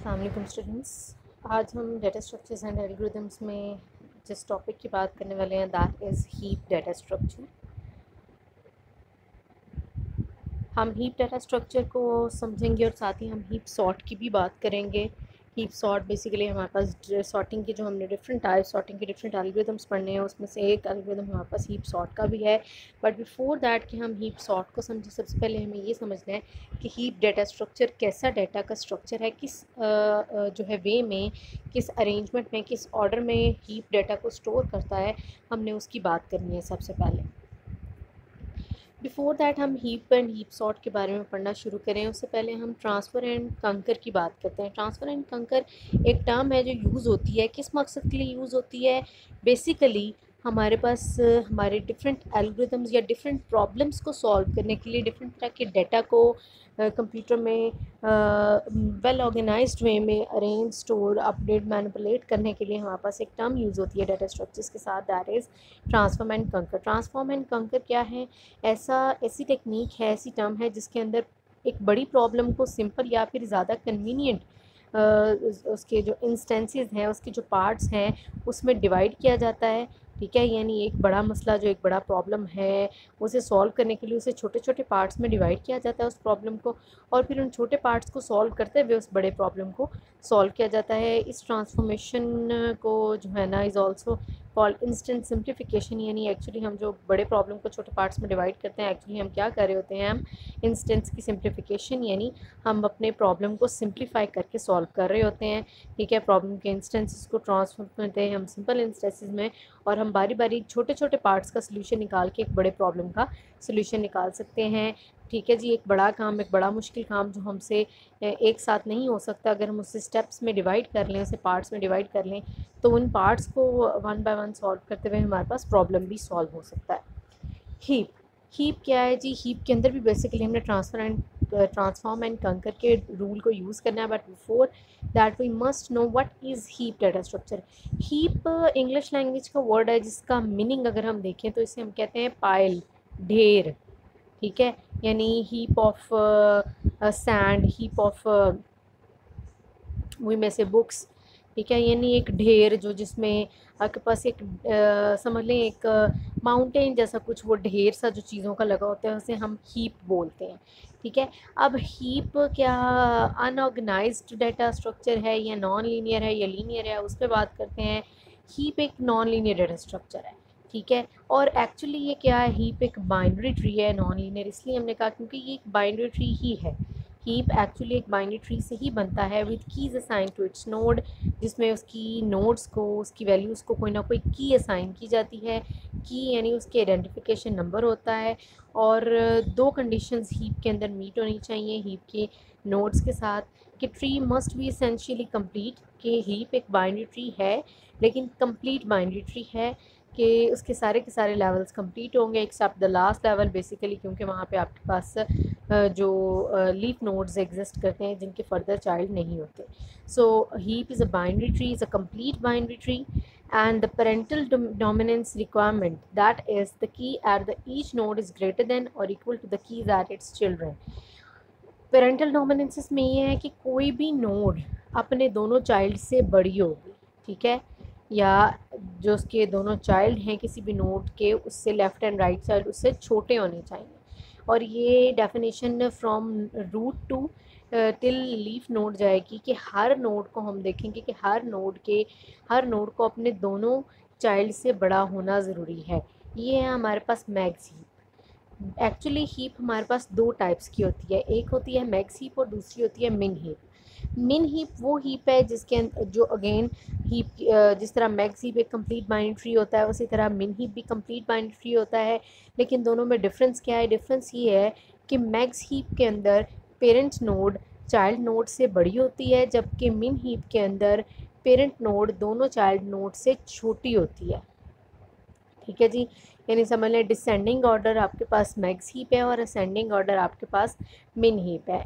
अस्सलाम वालेकुम स्टूडेंट्स। आज हम डेटा स्ट्रक्चर्स एंड एल्गोरिदम्स में जिस टॉपिक की बात करने वाले हैं that is heap data structure. हम हीप डेटा स्ट्रक्चर को समझेंगे और साथ ही हम हीप सॉर्ट की भी बात करेंगे। हीप सॉर्ट बेसिकली हमारे पास सॉर्टिंग की जो हमने डिफरेंट टाइप सॉर्टिंग के डिफरेंट एल्गोरिदम्स पढ़ने हैं, उसमें से एक एल्गोरिदम हमारे पास हीप सॉर्ट का भी है। बट बिफोर दैट कि हम हीप सॉर्ट को समझें, सबसे पहले हमें ये समझना है कि हीप डेटा स्ट्रक्चर कैसा डेटा का स्ट्रक्चर है, किस जो है वे में, किस अरेंजमेंट में, किस ऑर्डर में हीप डेटा को स्टोर करता है, हमने उसकी बात करनी है सबसे पहले। बिफोर दैट हम हीप एंड हीप सॉर्ट के बारे में पढ़ना शुरू करें, उससे पहले हम ट्रांसफ़र एंड कंकर की बात करते हैं। ट्रांसफ़र एंड कंकर एक टर्म है जो यूज़ होती है, किस मकसद के लिए यूज़ होती है? बेसिकली हमारे पास हमारे डिफरेंट एल्गोरिदम्स या डिफरेंट प्रॉब्लम्स को सॉल्व करने के लिए, डिफरेंट तरह के डाटा को कंप्यूटर में वेल ऑर्गेनाइज्ड वे में अरेंज, स्टोर, अपडेट, मैनिपुलेट करने के लिए हमारे पास एक टर्म यूज़ होती है डाटा स्ट्रक्चर्स के साथ, that is transform and conquer. Transform and conquer क्या है? ऐसी टेक्निक है, ऐसी टर्म है जिसके अंदर एक बड़ी प्रॉब्लम को सिंपल या फिर ज़्यादा कन्वीनियंट उसके जो इंस्टेंसेस हैं, उसके जो पार्ट्स हैं, उसमें डिवाइड किया जाता है। ठीक है, यानी एक बड़ा मसला, जो एक बड़ा प्रॉब्लम है, उसे सॉल्व करने के लिए उसे छोटे छोटे पार्ट्स में डिवाइड किया जाता है उस प्रॉब्लम को, और फिर उन छोटे पार्ट्स को सॉल्व करते हुए उस बड़े प्रॉब्लम को सॉल्व किया जाता है। इस ट्रांसफॉर्मेशन को जो है ना is also called instance simplification. यानी एक्चुअली हम जो बड़े प्रॉब्लम को छोटे पार्ट्स में डिवाइड करते हैं, एक्चुअली हम क्या कर रहे होते हैं, हम इंस्टेंस की सिंप्लीफिकेशन, यानी हम अपने प्रॉब्लम को सिंप्लीफाई करके सॉल्व कर रहे होते हैं। ठीक है, प्रॉब्लम के इंस्टेंसेस को ट्रांसफॉर्म करते हैं हम सिंपल इंस्टेंसेस में, और हम बारी बारी छोटे छोटे पार्ट्स का सोल्यूशन निकाल के एक बड़े प्रॉब्लम का सोल्यूशन निकाल सकते हैं। ठीक है जी, एक बड़ा काम, एक बड़ा मुश्किल काम जो हमसे एक साथ नहीं हो सकता, अगर हम उसे स्टेप्स में डिवाइड कर लें, उसे पार्ट्स में डिवाइड कर लें, तो उन पार्ट्स को वन बाय वन सॉल्व करते हुए हमारे पास प्रॉब्लम भी सॉल्व हो सकता है। हीप हीप क्या है जी? हीप के अंदर भी बेसिकली हमने ट्रांसफॉर्म एंड कंकर के रूल को यूज़ करना है, but before that we must know what is heap data structure. Heap English language का वर्ड है जिसका मीनिंग अगर हम देखें तो इसे हम कहते हैं पाइल, ढेर। ठीक है, यानी heap of sand, heap of वही में से बुक्स। ठीक है, यानी एक ढेर जो जिसमें आपके पास एक समझ लें एक माउंटेन जैसा कुछ, वो ढेर सा जो चीज़ों का लगा होता है उसे हम हीप बोलते हैं। ठीक है, अब हीप क्या अनऑर्गेनाइज्ड डाटा स्ट्रक्चर है या नॉन लीनियर है या लीनियर है, उस पर बात करते हैं। हीप एक नॉन लीनियर डाटा स्ट्रक्चर है। ठीक है, और एक्चुअली ये क्या है, हीप एक बाइनरी ट्री है। नॉन लीनियर इसलिए हमने कहा क्योंकि ये एक बाइनरी ट्री ही है। हीप एक्चुअली एक बाइनरी ट्री से ही बनता है with keys assign to its node, जिसमें उसकी नोड्स को, उसकी वैल्यूज़ को कोई ना कोई की असाइन की जाती है। की यानी उसके आइडेंटिफिकेशन नंबर होता है, और दो कंडीशंस हीप के अंदर मीट होनी चाहिए हीप के नोड्स के साथ, कि tree must be essentially complete, कि हीप एक बाइनरी ट्री है लेकिन कंप्लीट बाइनरी ट्री है, कि उसके सारे के सारे लेवल्स कंप्लीट होंगे except the last level, basically क्योंकि वहाँ पे आपके पास जो लीफ नोड्स एग्जिस्ट करते हैं जिनके फर्दर चाइल्ड नहीं होते। So heap is a binary tree, is a complete binary tree, and the parental dominance requirement, that is the key at the each node is greater than or equal to the keys at its children। Parental dominance में ये है कि कोई भी node अपने दोनों child से बड़ी होगी। ठीक है, या जो उसके दोनों चाइल्ड हैं किसी भी नोड के, उससे लेफ़्ट एंड राइट साइड उससे छोटे होने चाहिए। और ये definition from root to till leaf node जाएगी कि हर नोड को हम देखेंगे कि हर नोड को अपने दोनों चाइल्ड से बड़ा होना ज़रूरी है। ये है हमारे पास मैक्स हीप। एक्चुअली हीप हमारे पास दो टाइप्स की होती है, एक होती है मैक्स हीप और दूसरी होती है मिन हीप। मिन हीप वो हीप है जिसके जो अगेन हीप जिस तरह मैक्स हीप एक कंप्लीट बाइनरी ट्री होता है, उसी तरह मिन हीप भी कंप्लीट बाइनरी ट्री होता है। लेकिन दोनों में डिफरेंस क्या है? डिफरेंस ये है कि मैक्स हीप के अंदर पेरेंट नोड चाइल्ड नोड से बड़ी होती है, जबकि मिन हीप के अंदर पेरेंट नोड दोनों चाइल्ड नोड से छोटी होती है। ठीक है जी, यानी समझ लें डिसेंडिंग ऑर्डर आपके पास मैक्स हीप है और असेंडिंग ऑर्डर आपके पास मिन हीप है।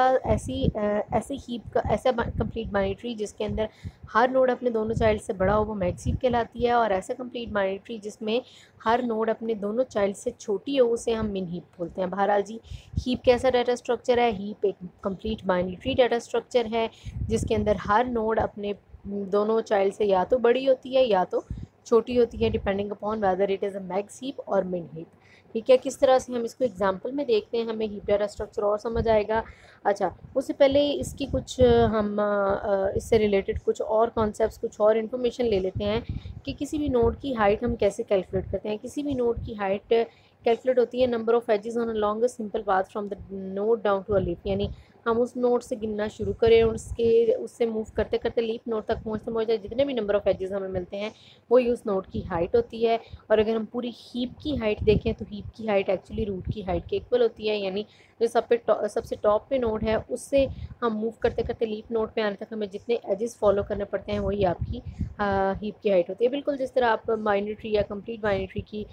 ऐसी हीप का ऐसा कंप्लीट बाइनरी ट्री जिसके अंदर हर नोड अपने दोनों चाइल्ड से बड़ा हो वो मैक्स हीप कहलाती है, और ऐसा कंप्लीट बाइनरी ट्री जिसमें हर नोड अपने दोनों चाइल्ड से छोटी हो उसे हम मिन हीप बोलते हैं। बहरहाल जी, हीप कैसा डाटा स्ट्रक्चर है? हीप एक complete binary tree data structure है जिसके अंदर हर नोड अपने दोनों चाइल्ड से या तो बड़ी होती है या तो छोटी होती है, depending upon whether it is a max heap और मिन हीप। ठीक है, किस तरह से हम इसको एग्जांपल में देखते हैं हमें हीप डाटा स्ट्रक्चर और समझ आएगा। अच्छा, उससे पहले इसकी कुछ हम इससे रिलेटेड कुछ और कॉन्सेप्ट्स, कुछ और इन्फॉर्मेशन ले लेते हैं कि किसी भी नोड की हाइट हम कैसे कैलकुलेट करते हैं। किसी भी नोड की हाइट कैलकुलेट होती है number of edges on a longest simple path from the node down to a leaf, यानी हम उस नोड से गिनना शुरू करें और उससे मूव करते करते लीफ नोड तक पहुँचते जितने भी नंबर ऑफ एजेस हमें मिलते हैं वही उस नोड की हाइट होती है। और अगर हम पूरी हीप की हाइट देखें तो हीप की हाइट एक्चुअली रूट की हाइट के इक्वल होती है, यानी जो सबसे टॉप पे नोड है उससे हम मूव करते करते लीफ नोड पे आने तक हमें जितने एजेस फॉलो करने पड़ते हैं वही आपकी हीप की हाइट होती है। बिल्कुल जिस तरह आप बाइनरी ट्री या कंप्लीट बाइनरी ट्री की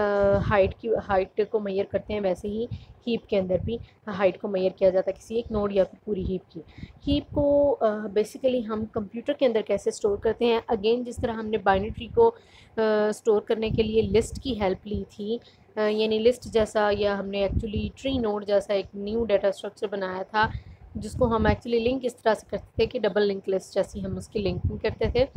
हाइट को मेजर करते हैं वैसे ही हीप के अंदर भी हाइट को मेजर किया जाता है किसी एक नोड या फिर पूरी हीप की। हीप को बेसिकली हम कंप्यूटर के अंदर कैसे स्टोर करते हैं? अगेन जिस तरह हमने बाइनरी ट्री को स्टोर करने के लिए लिस्ट की हेल्प ली थी, यानी लिस्ट जैसा, या हमने एक्चुअली ट्री नोड जैसा एक न्यू डाटा स्ट्रक्चर बनाया था जिसको हम एक्चुअली लिंक इस तरह से करते थे कि डबल लिंक लिस्ट जैसी हम उसकी लिंकिंग करते थे।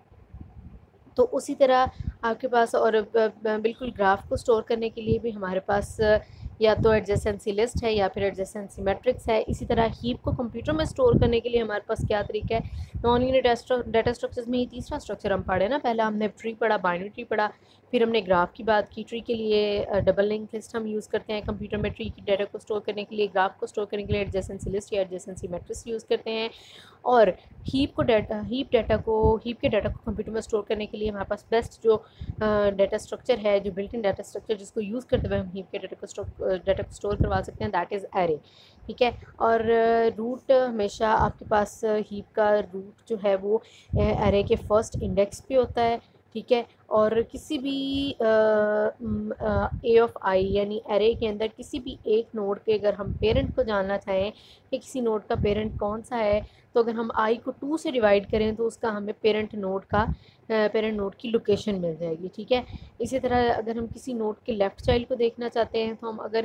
तो उसी तरह आपके पास और बिल्कुल ग्राफ को स्टोर करने के लिए भी हमारे पास या तो एडजेसेंसी लिस्ट है या फिर एडजेसेंसी मैट्रिक्स है। इसी तरह हीप को कंप्यूटर में स्टोर करने के लिए हमारे पास क्या तरीका है? नॉन लीनियर डाटा स्ट्रक्चर्स में ही तीसरा स्ट्रक्चर हम पढ़े ना, पहला हमने ट्री पढ़ा, बाइनरी ट्री पढ़ा, फिर हमने ग्राफ की बात की। ट्री के लिए डबल लिंक लिस्ट हम यूज़ करते हैं, कंप्यूटर में ट्री की डाटा को स्टोर करने के लिए, ग्राफ को स्टोर करने के लिए एडजेसेंसी लिस्ट या एडजेसेंसी मैट्रिक्स यूज़ करते हैं। और हीप के डाटा को कंप्यूटर में स्टोर करने के लिए हमारे पास बेस्ट जो डाटा स्ट्रक्चर है, जो बिल्ट इन डाटा स्ट्रक्चर जिसको यूज़ करते हुए हम हीप के डाटा को स्टोर करवा सकते हैं, दैट इज़ एरे। ठीक है, और रूट हमेशा आपके पास हीप का रूट जो है वो एरे के फर्स्ट इंडेक्स पे होता है। ठीक है, और किसी भी ए ऑफ आई यानी एरे के अंदर किसी भी एक नोड के अगर हम पेरेंट को जानना चाहें कि किसी नोड का पेरेंट कौन सा है, तो अगर हम आई को 2 से डिवाइड करें तो उसका हमें पेरेंट नोड की लोकेशन मिल जाएगी। ठीक है, इसी तरह अगर हम किसी नोड के लेफ़्ट चाइल्ड को देखना चाहते हैं तो हम अगर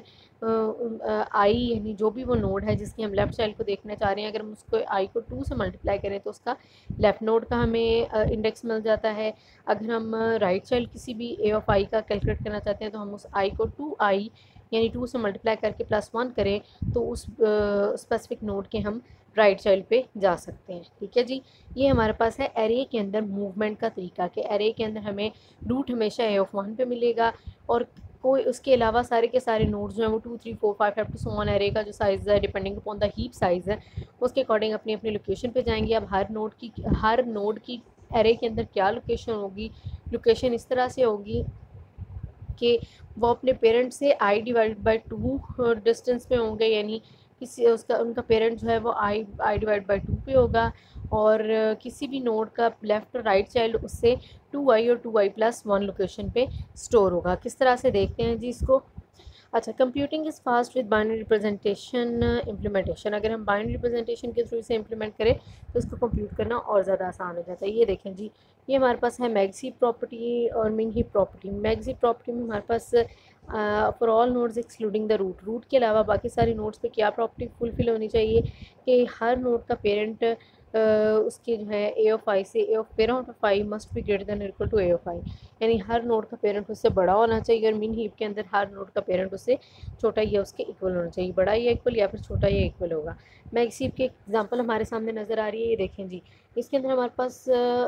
आई यानी जो भी वो नोड है जिसकी हम लेफ़्ट चाइल्ड को देखना चाह रहे हैं, अगर हम उसको आई को 2 से मल्टीप्लाई करें तो उसका लेफ़्ट नोड का हमें इंडेक्स मिल जाता है। अगर हम राइट चाइल्ड किसी भी ए ऑफ आई का कैलकुलेट करना चाहते हैं तो हम उस आई को 2i यानी 2 से मल्टीप्लाई करके +1 करें तो उस स्पेसिफिक नोड के हम राइट चाइल्ड पे जा सकते हैं। ठीक है जी, ये हमारे पास है एरे के अंदर मूवमेंट का तरीका कि एरे के अंदर हमें रूट हमेशा ए ऑफ 1 पे मिलेगा और कोई उसके अलावा सारे के सारे नोड्स जो हैं वो 2 3 4 5 up to so on array का जो साइज़ है depending upon the heap size है उसके अकॉर्डिंग अपनी अपनी लोकेशन पे जाएंगे। अब हर नोड की एरे के अंदर क्या लोकेशन होगी? लोकेशन इस तरह से होगी कि वो अपने पेरेंट से आई डिवाइड बाई 2 डिस्टेंस पे होंगे, यानी उनका पेरेंट जो है वो आई डिवाइड बाई 2 पे होगा, और किसी भी नोड का लेफ़्ट और राइट चाइल्ड उससे 2i और 2i+1 लोकेशन पे स्टोर होगा। किस तरह से देखते हैं जी इसको? अच्छा, computing is fast with binary representation implementation. अगर हम बाइनरी रिप्रेजेंटेशन के थ्रू इसे इम्प्लीमेंट करें तो इसको कंप्यूट करना और ज़्यादा आसान हो जाता है। ये देखें जी, ये हमारे पास है मैक्स हीप प्रॉपर्टी और min heap property. Max heap property में हमारे पास for all nodes excluding the root के अलावा बाकी सारी नोड्स पे क्या प्रॉपर्टी फुलफिल होनी चाहिए कि हर नोड का पेरेंट उसके जो है ए ऑफ आई से parent of I must be greater than equal to A of I, यानी हर नोड का पेरेंट उससे बड़ा होना चाहिए, और मिन हीप के अंदर हर नोड का पेरेंट उससे छोटा या उसके इक्वल होना चाहिए, बड़ा या इक्वल या फिर छोटा या इक्वल होगा। मैक्स हीप की एग्जांपल हमारे सामने नज़र आ रही है, ये देखें जी, इसके अंदर हमारे पास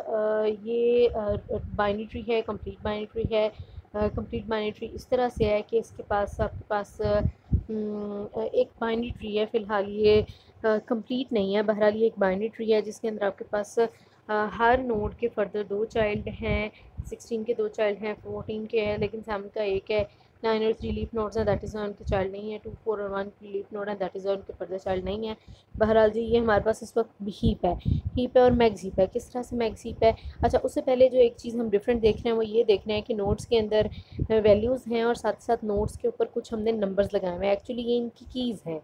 ये बाइनरी ट्री है, कंप्लीट बाइनरी ट्री है। कंप्लीट बाइनरी ट्री इस तरह से है कि इसके पास आपके पास एक बाइनरी ट्री है, फ़िलहाल ये कंप्लीट नहीं है, बहरहाल ये एक बाइनरी ट्री है जिसके अंदर आपके पास हर नोड के फर्दर 2 चाइल्ड हैं, 16 के 2 चाइल्ड हैं, 14 के हैं लेकिन 7 का एक है, 9 और 3 लीफ नोड्स हैं, दैट इज़ उनके चाइल्ड नहीं है। 2 4 और 1 लीफ नोड है, दैट इज़ उनके फर्दर चाइल्ड नहीं है। बहरहाल जी ये हमारे पास इस वक्त हीप है और मैक्स हीप है। किस तरह से मैक्स हीप है? अच्छा, उससे पहले जो एक चीज़ हम डिफरेंट देख रहे हैं वो ये देख रहे हैं कि नोड्स के अंदर वैल्यूज़ हैं और साथ साथ नोड्स के ऊपर कुछ हमने नंबर्स लगाए हुए हैं। एक्चुअली ये इनकी कीज़ हैं,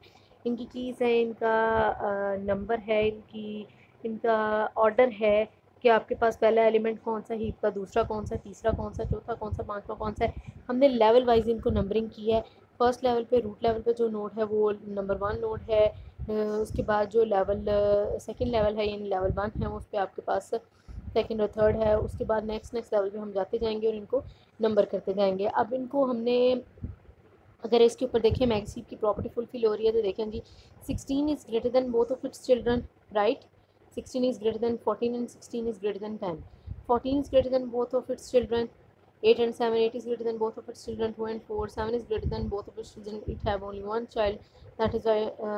इनका नंबर है, इनका ऑर्डर है कि आपके पास पहला एलिमेंट कौन सा हीप का, दूसरा कौन सा, तीसरा कौन सा, चौथा कौन सा, पांचवा कौन सा है। हमने लेवल वाइज इनको नंबरिंग की है। फर्स्ट लेवल पे, रूट लेवल पे जो नोड है वो नंबर 1 नोड है। उसके बाद जो लेवल सेकंड लेवल है यानी लेवल 1 है, उस पर आपके पास सेकंड और थर्ड है। उसके बाद नेक्स्ट लेवल पे हम जाते जाएंगे और इनको नंबर करते जाएंगे। अब इनको हमने अगर इसके ऊपर देखें मैक्स हीप की प्रॉपर्टी फुलफिल हो रही है तो देखें जी, 16 is greater than both of its children, right. 16 is greater than 14 and 16 is greater than 10. 14 is greater than both of its children. 8 and 7, 8 is greater than both of its children. 2 and 4, 7 is greater than both of its children. It have only one child, that is why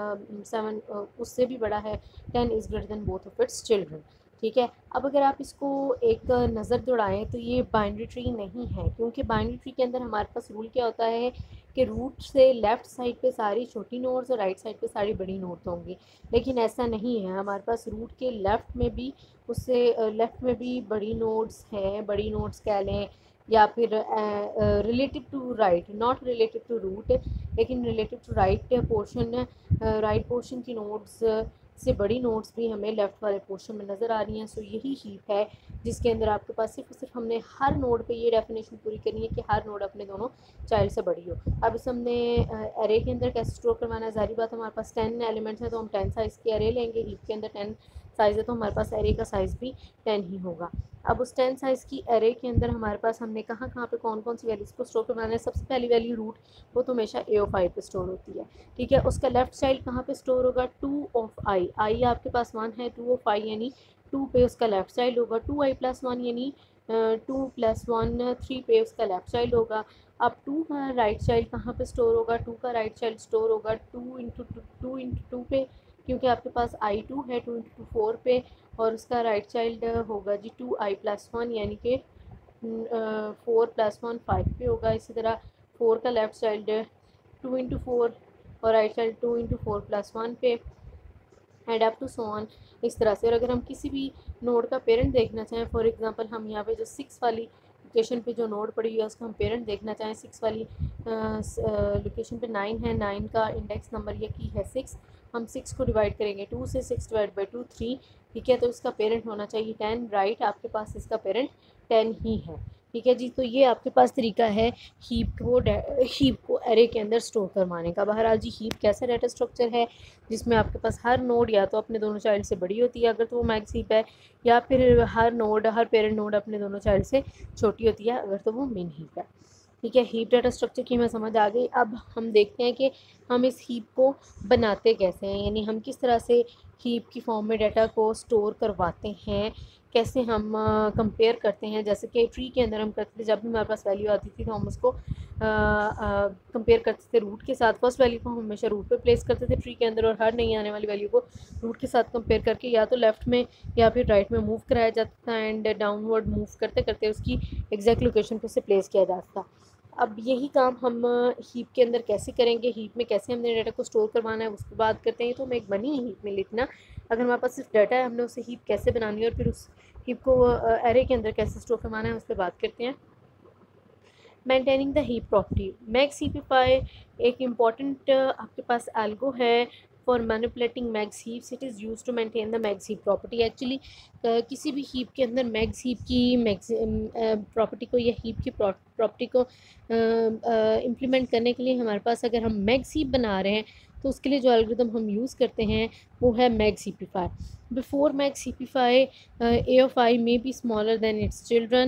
7 उससे भी बड़ा है। 10 is greater than both of its children. ठीक है। अब अगर आप इसको एक नज़र दौड़ाएं तो ये बाइनरी ट्री नहीं है, क्योंकि बाइनरी ट्री के अंदर हमारे पास रूल क्या होता है कि रूट से लेफ़्ट साइड पे सारी छोटी नोड्स और राइट साइड पे सारी बड़ी नोड्स होंगी। लेकिन ऐसा नहीं है, हमारे पास रूट के लेफ़्ट में भी उससे लेफ़्ट में भी बड़ी नोड्स हैं, बड़ी नोड्स कह लें, या फिर relative to right, not relative to root लेकिन relative to right portion, right portion की नोड्स से बड़ी नोड्स भी हमें लेफ़्ट वाले पोर्शन में नज़र आ रही हैं। सो यही हीप है जिसके अंदर आपके पास सिर्फ हमने हर नोड पे ये डेफिनेशन पूरी करनी है कि हर नोड अपने दोनों चाइल्ड से बड़ी हो। अब इस हमने एरे के अंदर कैसे स्टोर करवाना है, ज़ाहिर बात हमारे पास 10 एलिमेंट्स हैं तो हम 10 साइज़ की एरे लेंगे। हीप के अंदर 10 साइज़ है तो हमारे पास एरे का साइज़ भी 10 ही होगा। अब उस 10 साइज़ की एरे के अंदर हमारे पास हमने कहाँ कहाँ पे कौन कौन सी वैल्यूज़ को स्टोर करवाना है। सबसे पहली वैल्यू रूट, वो तो हमेशा ए ऑफ आई पे स्टोर होती है, ठीक है। उसका लेफ्ट चाइल्ड कहाँ पे स्टोर होगा, 2 ऑफ आई। आई आपके पास 1 है, 2 ऑफ आई यानी 2 पे उसका लेफ्ट चाइल्ड होगा। 2i+1 यानी 2+1 3 पे उसका लेफ्ट चाइल्ड होगा। अब 2 का राइट चाइल्ड कहाँ पे स्टोर होगा, 2 का राइट चाइल्ड स्टोर होगा 2 इंटू 2 पे, क्योंकि आपके पास i2 है, 2 इंटू 4 पे, और उसका राइट चाइल्ड होगा जी 2i+1 यानी कि 4+1 5 पे होगा। इसी तरह 4 का लेफ्ट चाइल्ड 2 इंटू 4 और राइट चाइल्ड 2 इंटू 4+1 पे, and up to so on, इस तरह से। और अगर हम किसी भी नोड का पेरेंट देखना चाहें, फॉर एग्जांपल हम यहाँ पे जो 6 वाली लोकेशन पे जो नोड पड़ी हुई है उसका हम पेरेंट देखना चाहें, 6 वाली लोकेशन पे 9 है, 9 का इंडेक्स नंबर ये की है 6, हम 6 को डिवाइड करेंगे 2 से, 6 डिवाइड बाई 2 3, ठीक है। तो इसका पेरेंट होना चाहिए 10, राइट। आपके पास इसका पेरेंट 10 ही है, ठीक है जी। तो ये आपके पास तरीका है हीप को एरे के अंदर स्टोर करवाने का। बहरहाल जी हीप कैसा डाटा स्ट्रक्चर है जिसमें आपके पास हर नोड या तो अपने दोनों चाइल्ड से बड़ी होती है अगर तो वो मैक्स हीप है, या फिर हर पेरेंट नोड अपने दोनों चाइल्ड से छोटी होती है अगर तो वो मिन हीप है, ठीक है। हीप डाटा स्ट्रक्चर की हमें समझ आ गई। अब हम देखते हैं कि हम इस हीप को बनाते कैसे हैं, यानी हम किस तरह से हीप की फॉर्म में डाटा को स्टोर करवाते हैं, कैसे हम कंपेयर करते हैं। जैसे कि ट्री के अंदर हम करते थे, जब भी हमारे पास वैल्यू आती थी तो हम उसको कंपेयर करते थे रूट के साथ। फर्स्ट वैल्यू को हम हमेशा रूट पे प्लेस करते थे ट्री के अंदर, और हर नई आने वाली वैल्यू को रूट के साथ कंपेयर करके या तो लेफ़्ट में या फिर राइट में मूव कराया जाता था, एंड डाउनवर्ड मूव करते करते उसकी एग्जैक्ट लोकेशन पर उसे प्लेस किया जाता था। अब यही काम हम हीप के अंदर कैसे करेंगे, हीप में कैसे हमने डाटा को स्टोर करवाना है उसकी बात करते हैं। तो हमें एक बनी है हीप में लिखना, अगर हमारे पास सिर्फ डाटा है हमने उसे हीप कैसे बनानी है और फिर उस हीप को एरे के अंदर कैसे स्टोर करवाना है उस पर बात करते हैं। Maintaining the heap property, max heapify एक इम्पॉर्टेंट आपके पास एल्गो है for manipulating max heaps, it is use to maintain the max heap property. Actually किसी भी हीप के अंदर मैक्स हीप की मैक्स प्रॉपर्टी को या हीप की प्रॉपर्टी को इम्प्लीमेंट करने के लिए हमारे पास अगर हम मैक्स हीप बना रहे हैं तो उसके लिए जो एल्गोरिथम हम यूज़ करते हैं वो है max heapify. Before max heapify A of I may be smaller than its children,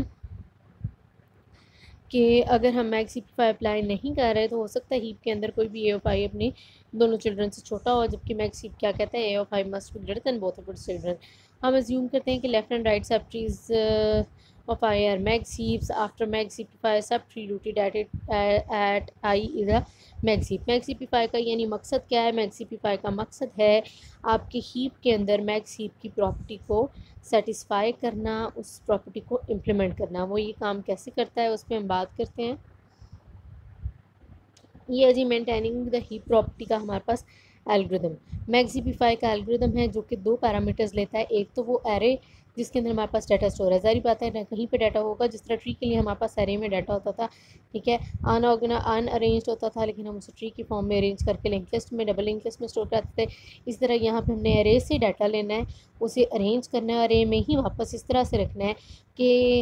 कि अगर हम मैक्स हीपिफाई अप्लाई नहीं कर रहे तो हो सकता है हीप के अंदर कोई भी ए ऑफ आई अपने दोनों चिल्ड्रन से छोटा हो, जबकि मैक्स हीप क्या कहता है, A of I must be greater than both of its children. हम अज्यूम करते हैं कि left and right subtrees of I are max heaps. After max heapify subtree rooted at I is a max heap. max heapify का यानी मकसद क्या है, max heapify का मकसद है आपके हीप के अंदर मैक्स हीप की प्रॉपर्टी को सेटिस्फाई करना, उस प्रॉपर्टी को इम्प्लीमेंट करना। वो ये काम कैसे करता है उस पर हम बात करते हैं। ये है जी मेंटेनिंग द हीप प्रॉपर्टी का हमारे पास एल्गोरिदम। मैक्सिफाई का एल्गोरिदम है जो कि दो पैरामीटर्स लेता है। एक तो वो एरे जिसके अंदर हमारे पास डाटा स्टोर है, जारी बात है कहीं पे डाटा होगा, जिस तरह ट्री के लिए हमारे पास एरे में डाटा होता था, ठीक है, अनअरेंज्ड होता था, लेकिन हम उसे ट्री की फॉर्म में अरेंज करके लिंक लिस्ट में, डबल लिंक लिस्ट में स्टोर करते थे। इस तरह यहाँ पे हमने एरे से डाटा लेना है, उसे अरेंज करना है, अरे में ही वापस इस तरह से रखना है कि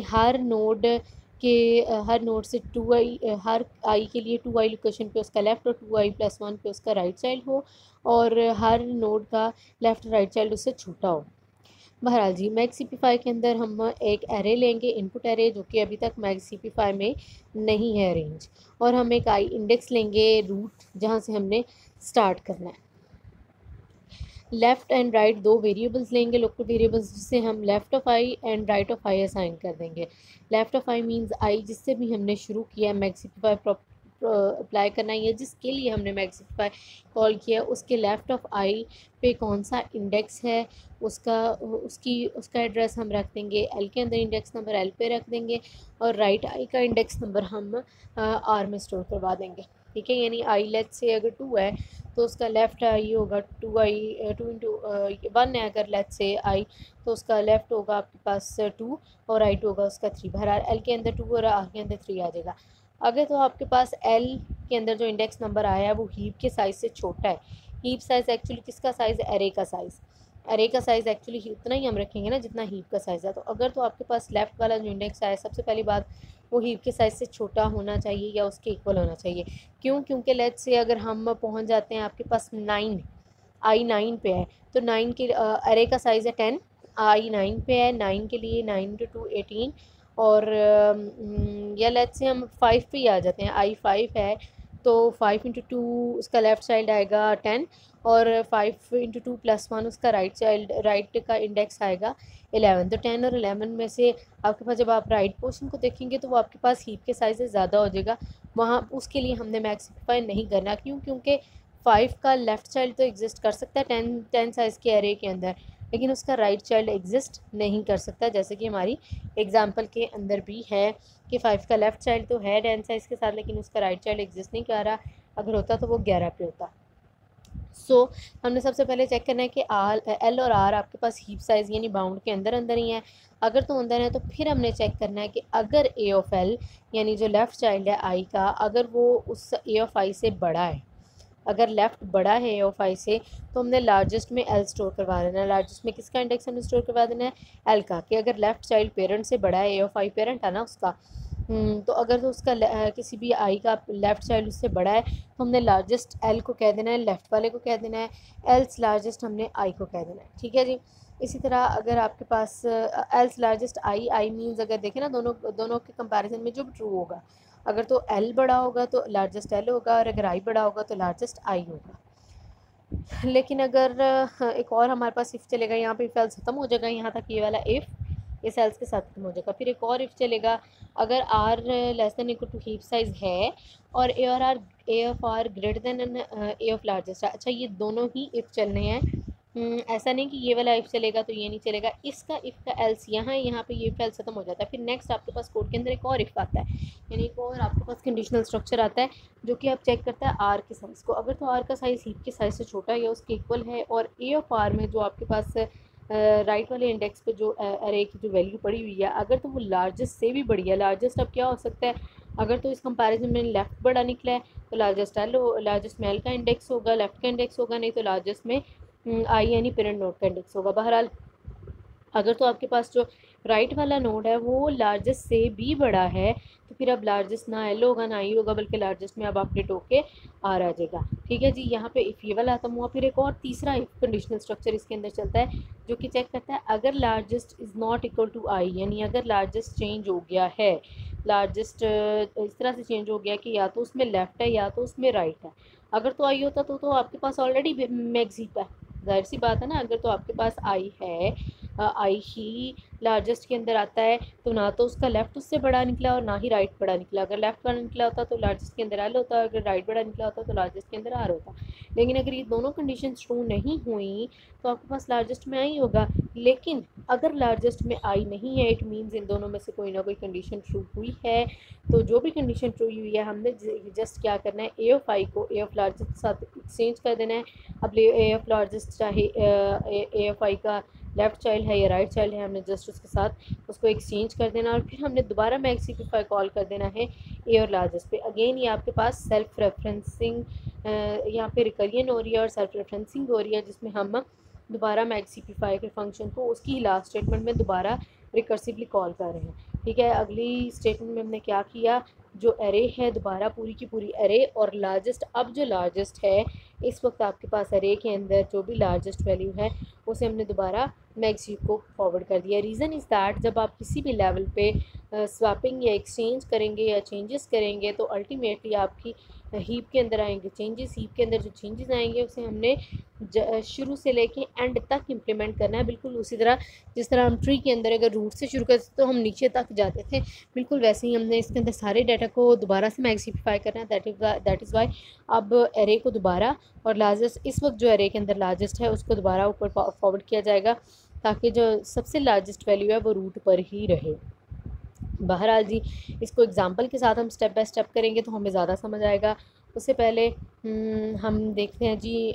हर नोड से हर आई के लिए 2i लोकेशन पे उसका लेफ़्ट और 2i+1 पे उसका राइट चाइल्ड हो, और हर नोड का लेफ़्ट राइट चाइल्ड उससे छोटा हो। बहरहाल जी मैक्सिफाई के अंदर हम एक एरे लेंगे, इनपुट एरे, जो कि अभी तक मैक्सिफाई में नहीं है अरेंज, और हम एक आई इंडेक्स लेंगे रूट, जहाँ से हमने स्टार्ट करना है। लेफ़्ट एंड राइट दो वेरिएबल्स लेंगे, लोकल वेरिएबल्स, जिससे हम left of I and right of I assign कर देंगे। Left of I means I जिससे भी हमने शुरू किया मैक्सिफाई अप्लाई करना है, या जिसके लिए हमने मैक्सिफाई कॉल किया उसके लेफ़्ट ऑफ आई पे कौन सा इंडेक्स है, उसका एड्रेस हम रख देंगे एल के अंदर, इंडेक्स नंबर एल पे रख देंगे, और राइट आई का इंडेक्स नंबर हम आर में स्टोर करवा देंगे, ठीक है। यानी आई लेट से अगर 2 है तो उसका लेफ़्ट आई होगा 2 है, अगर लेट से आई, तो उसका लेफ़्ट होगा आपके पास 2 और राइट होगा उसका 3। बहरहाल एल के अंदर 2 और आर के अंदर 3 आ जाएगा। अगर तो आपके पास एल के अंदर जो इंडेक्स नंबर आया है वो हीप के साइज़ से छोटा है, हीप साइज़ एक्चुअली किसका साइज़ है, एरे का साइज़, एरे का साइज़ एक्चुअली उतना ही हम रखेंगे ना जितना हीप का साइज़ है। तो अगर तो आपके पास लेफ़्ट वाला जो इंडेक्स आया, सबसे पहली बात वो हीप के साइज़ से छोटा होना चाहिए या उसके इक्वल होना चाहिए। क्यों? क्योंकि लेट्स से अगर हम पहुंच जाते हैं आपके पास 9, आई 9 पे है, तो 9 के एरे का साइज़ है 10, आई 9 पे है, 9 के लिए 9 × 2 18, और या लेट्स से हम 5 पे ही आ जाते हैं, आई 5 है, तो 5 × 2 उसका लेफ़्ट चाइल्ड आएगा 10, और 5 × 2+1 उसका राइट का इंडेक्स आएगा 11। तो 10 और 11 में से आपके पास जब आप राइट पोर्शन को देखेंगे तो वो आपके पास हीप के साइज़ से ज़्यादा हो जाएगा, वहाँ उसके लिए हमने मैक्सिफाई नहीं करना। क्यों? क्योंकि 5 का लेफ़्ट चाइल्ड तो एग्जिस्ट कर सकता है 10 साइज़ के एरे के अंदर, लेकिन उसका राइट चाइल्ड एग्जिस्ट नहीं कर सकता, जैसे कि हमारी एग्जांपल के अंदर भी है कि 5 का लेफ़्ट चाइल्ड तो है 10 साइज़ के साथ, लेकिन उसका राइट चाइल्ड एग्जिस्ट नहीं कर रहा, अगर होता तो वो 11 पे होता। हमने सबसे पहले चेक करना है कि एल और आर आपके पास हीप साइज़ यानी बाउंड के अंदर अंदर ही है। अगर तो अंदर है तो फिर हमने चेक करना है कि अगर ए ऑफ एल यानी जो लेफ़्ट चाइल्ड है आई का, अगर वो उस ए ऑफ आई से बड़ा है, अगर लेफ़्ट बड़ा है ए ऑफ आई से, तो हमने लार्जेस्ट में एल स्टोर करवा देना है। लार्जेस्ट में किसका इंडेक्स हमने स्टोर करवा देना है, एल का, कि अगर लेफ़्ट चाइल्ड पेरेंट से बड़ा है, ए ऑफ आई पेरेंट है ना उसका, तो अगर तो उसका किसी भी आई का लेफ़्ट चाइल्ड उससे बड़ा है, तो हमने लार्जेस्ट एल को कह देना है, लेफ़्ट वाले को कह देना है, एल्स लार्जेस्ट हमने आई को कह देना है, ठीक है जी। इसी तरह अगर आपके पास एल्स लार्जेस्ट आई मीन्स अगर देखें ना दोनों दोनों के कंपैरिजन में जो ट्रू होगा, अगर तो एल बड़ा होगा तो लार्जेस्ट एल होगा, और अगर आई बड़ा होगा तो लार्जेस्ट आई होगा। लेकिन अगर एक और हमारे पास इफ़ चलेगा, यहाँ पे इफ़ एल्स ख़त्म हो जाएगा, यहाँ तक ये वाला इफ़ इस एल्स के साथ खत्म हो जाएगा। फिर एक और इफ़ चलेगा, अगर R less than equal to heap size है और A of R greater than A of largest है। अच्छा, ये दोनों ही इफ़ चलने हैं, ऐसा नहीं कि ये वाला इफ़ चलेगा तो ये नहीं चलेगा। इसका इफ़ का एल्स यहाँ पे ये इफ़ एल्स खत्म हो जाता है। फिर नेक्स्ट आपके पास कोड के अंदर एक और इफ़ आता है, यानी एक और आपके पास कंडीशनल स्ट्रक्चर आता है, जो कि आप चेक करता है आर के साइज़ को। अगर तो आर का साइज़ हीप के साइज़ से छोटा है या उसके इक्वल है, और ए ऑफ आर में जो आपके पास राइट वाले इंडेक्स पे जो अरे की जो वैल्यू पड़ी हुई है, अगर तो वो लार्जेस्ट से भी बड़ी है, लार्जेस्ट अब क्या हो सकता है, अगर तो इस कंपैरिजन में लेफ़्ट बड़ा निकला है तो लार्जेस्ट में एल का इंडेक्स होगा, लेफ़्ट का इंडेक्स होगा, नहीं तो लार्जेस्ट में आई यानी पेरेंट नोड का इंडेक्स होगा। बहरहाल अगर तो आपके पास जो राइट वाला नोड है वो लार्जेस्ट से भी बड़ा है, तो फिर अब लार्जेस्ट ना एल होगा ना आई होगा, बल्कि लार्जेस्ट में अब अपडेट होके आ जाएगा, ठीक है जी। यहाँ पे इफ़ ये वाला खत्म हुआ, फिर एक और तीसरा इफ कंडीशनल स्ट्रक्चर इसके अंदर चलता है, जो कि चेक करता है अगर largest is not equal to I, यानी अगर लार्जेस्ट चेंज हो गया है, लार्जेस्ट इस तरह से चेंज हो गया कि या तो उसमें लेफ़्ट है या तो उसमें राइट है। अगर तो आई होता तो आपके पास ऑलरेडी मैक्सिप है, जाहिर सी बात है ना। अगर तो आपके पास आई है, आई ही लार्जेस्ट के अंदर आता है, तो ना तो उसका लेफ़्ट उससे बड़ा निकला और ना ही राइट बड़ा निकला। अगर लेफ़्ट बड़ा निकला होता तो लार्जेस्ट के अंदर एल होता, अगर राइट बड़ा निकला होता तो लार्जेस्ट के अंदर आर होता। लेकिन अगर ये दोनों कंडीशन ट्रू नहीं हुई तो आपके पास लार्जेस्ट में आई होगा, लेकिन अगर लार्जेस्ट में आई नहीं है, इट मीन्स इन दोनों में से कोई ना कोई कंडीशन ट्रू हुई है। तो जो भी कंडीशन ट्रू हुई है, हमने जस्ट क्या करना है, ए ऑफ आई को ए ऑफ लार्जेस्ट के साथ एक्सचेंज कर देना है। अब ए ऑफ लार्जेस्ट चाहे ए ऑफ आई का लेफ़्ट चाइल्ड है या राइट चाइल्ड है, हमने जस्ट उसके साथ उसको एक्सचेंज कर देना और फिर हमने दोबारा मैक्स सिंप्लीफाई कॉल कर देना है ए और लार्जेस्ट पे। अगेन ये आपके पास सेल्फ रेफरेंसिंग यहाँ पे रिकरियन हो रही है और सेल्फ रेफरेंसिंग हो रही है, जिसमें हम दोबारा मैक्स सिंप्लीफाई के फंक्शन को उसकी लास्ट स्टेटमेंट में दोबारा रिकर्सिवली कॉल कर रहे हैं। ठीक है, अगली स्टेटमेंट में हमने क्या किया, जो एरे है दोबारा पूरी की पूरी एरे और लार्जेस्ट, अब जो लार्जेस्ट है इस वक्त आपके पास एरे के अंदर जो भी लार्जेस्ट वैल्यू है उसे हमने दोबारा मैक्स हीप को फॉरवर्ड कर दिया। रीज़न इज़ दैट जब आप किसी भी लेवल पे स्वैपिंग या एक्सचेंज करेंगे या चेंजेस करेंगे तो अल्टीमेटली आपकी हीप के अंदर आएंगे चेंजेस। हीप के अंदर जो चेंजेस आएंगे उसे हमने शुरू से लेके एंड तक इम्प्लीमेंट करना है, बिल्कुल उसी तरह जिस तरह हम ट्री के अंदर अगर रूट से शुरू करते तो हम नीचे तक जाते थे, बिल्कुल वैसे ही हमने इसके अंदर सारे डाटा को दोबारा से मैक्सिफाई करना है। दैट इज़ वाई अब एरे को दोबारा और लार्जेस्ट, इस वक्त जो एरे के अंदर लार्जेस्ट है उसको दोबारा ऊपर फॉरवर्ड किया जाएगा ताकि जो सबसे लार्जेस्ट वैल्यू है वो रूट पर ही रहे। बहरहाल जी, इसको एग्जांपल के साथ हम स्टेप बाय स्टेप करेंगे तो हमें ज़्यादा समझ आएगा। उससे पहले हम देखते हैं जी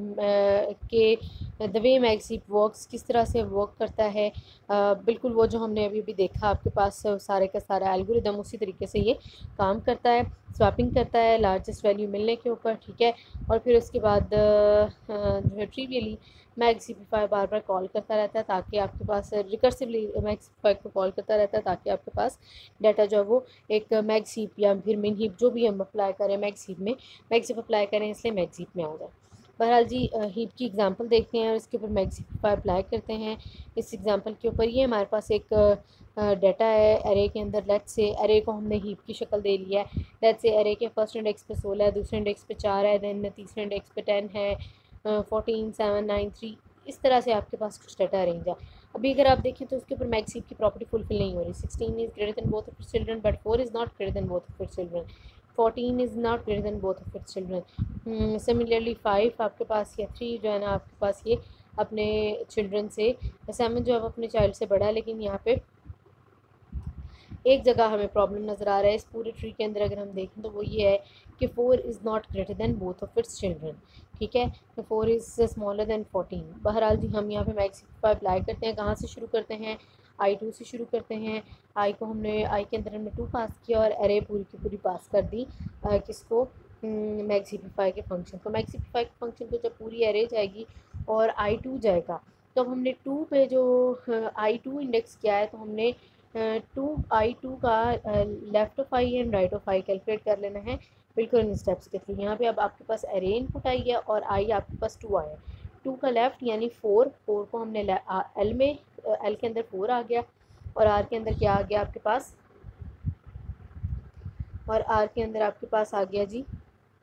कि the way max heap works किस तरह से वर्क करता है। बिल्कुल वो जो हमने अभी भी देखा आपके पास सारे का सारा एल्गोरिदम उसी तरीके से ये काम करता है, स्वैपिंग करता है लार्जेस्ट वैल्यू मिलने के ऊपर। ठीक है, और फिर उसके बाद जो है ट्रिवियली मैक्स सिंप्लीफाई बार बार कॉल करता रहता है ताकि आपके पास रिकर्सिवली मैक्स सिंप्लीफाई को कॉल करता रहता है ताकि आपके पास डाटा जो है वो एक मैक्स हीप या फिर मिन हीप जो भी हम अप्लाई करें मैक्स हीप में मैक्स हीप अप्लाई करें इसलिए मैक्स हीप में आ जाए। बहरहाल जी, हीप की एग्जांपल देखते हैं और इसके ऊपर मैक्स सिंप्लीफाई अप्लाई करते हैं। इस एग्जांपल के ऊपर ये हमारे पास एक डाटा है एरे के अंदर। लेट्स से एरे को हमने हीप की शक्ल दे लिया है। लेट्स से एरे के फर्स्ट इंडेक्स पे 16 है, दूसरे इंडेक्स पे 4 है, देन तीसरे इंडेक्स पे 10 है, 14 7 9 3, इस तरह से आपके पास कुछ डाटा अरेंज है। अभी अगर आप देखें तो उसके ऊपर मैक्स हीप की प्रॉपर्टी फुलफिल नहीं हो रही। 16 is greater than both of its children but 4 is not greater than both of its children. 14 is not greater than both of its children. Similarly 5 आपके पास या 3 जो है ना आपके पास ये अपने चिल्ड्रन से, 7 जो है अपने चाइल्ड से बड़ा है, लेकिन यहाँ पे एक जगह हमें प्रॉब्लम नज़र आ रहा है इस पूरे ट्री के अंदर। अगर हम देखें तो वो ये है कि 4 is not greater than both of its children. ठीक है, तो 4 इज़ स्मॉलर देन 14। बहरहाल जी, हम यहाँ पे मैक्स सिंप्लीफाई अप्लाई करते हैं। कहाँ से शुरू करते हैं, I2 से शुरू करते हैं। आई को हमने आई के अंदर हमने 2 पास किया और एरे पूरी की पूरी पास कर दी किसको, मैक्स सिंप्लीफाई के फंक्शन को। मैक्स सिंप्लीफाई के फंक्शन को जब पूरी एरे जाएगी और I2 जाएगा तो हमने 2 पे जो I2 इंडेक्स किया है तो हमने I2 का left of I and right of I calculate कर लेना है बिल्कुल इन स्टेप्स के थ्रू। यहाँ पे अब आपके पास एरे इनपुट आई है और आई आपके पास 2 आया। 2 का लेफ़्ट यानी 4 को हमने एल में एल के अंदर 4 आ गया और आर के अंदर क्या आ गया आपके पास, और आर के अंदर आपके पास आ गया जी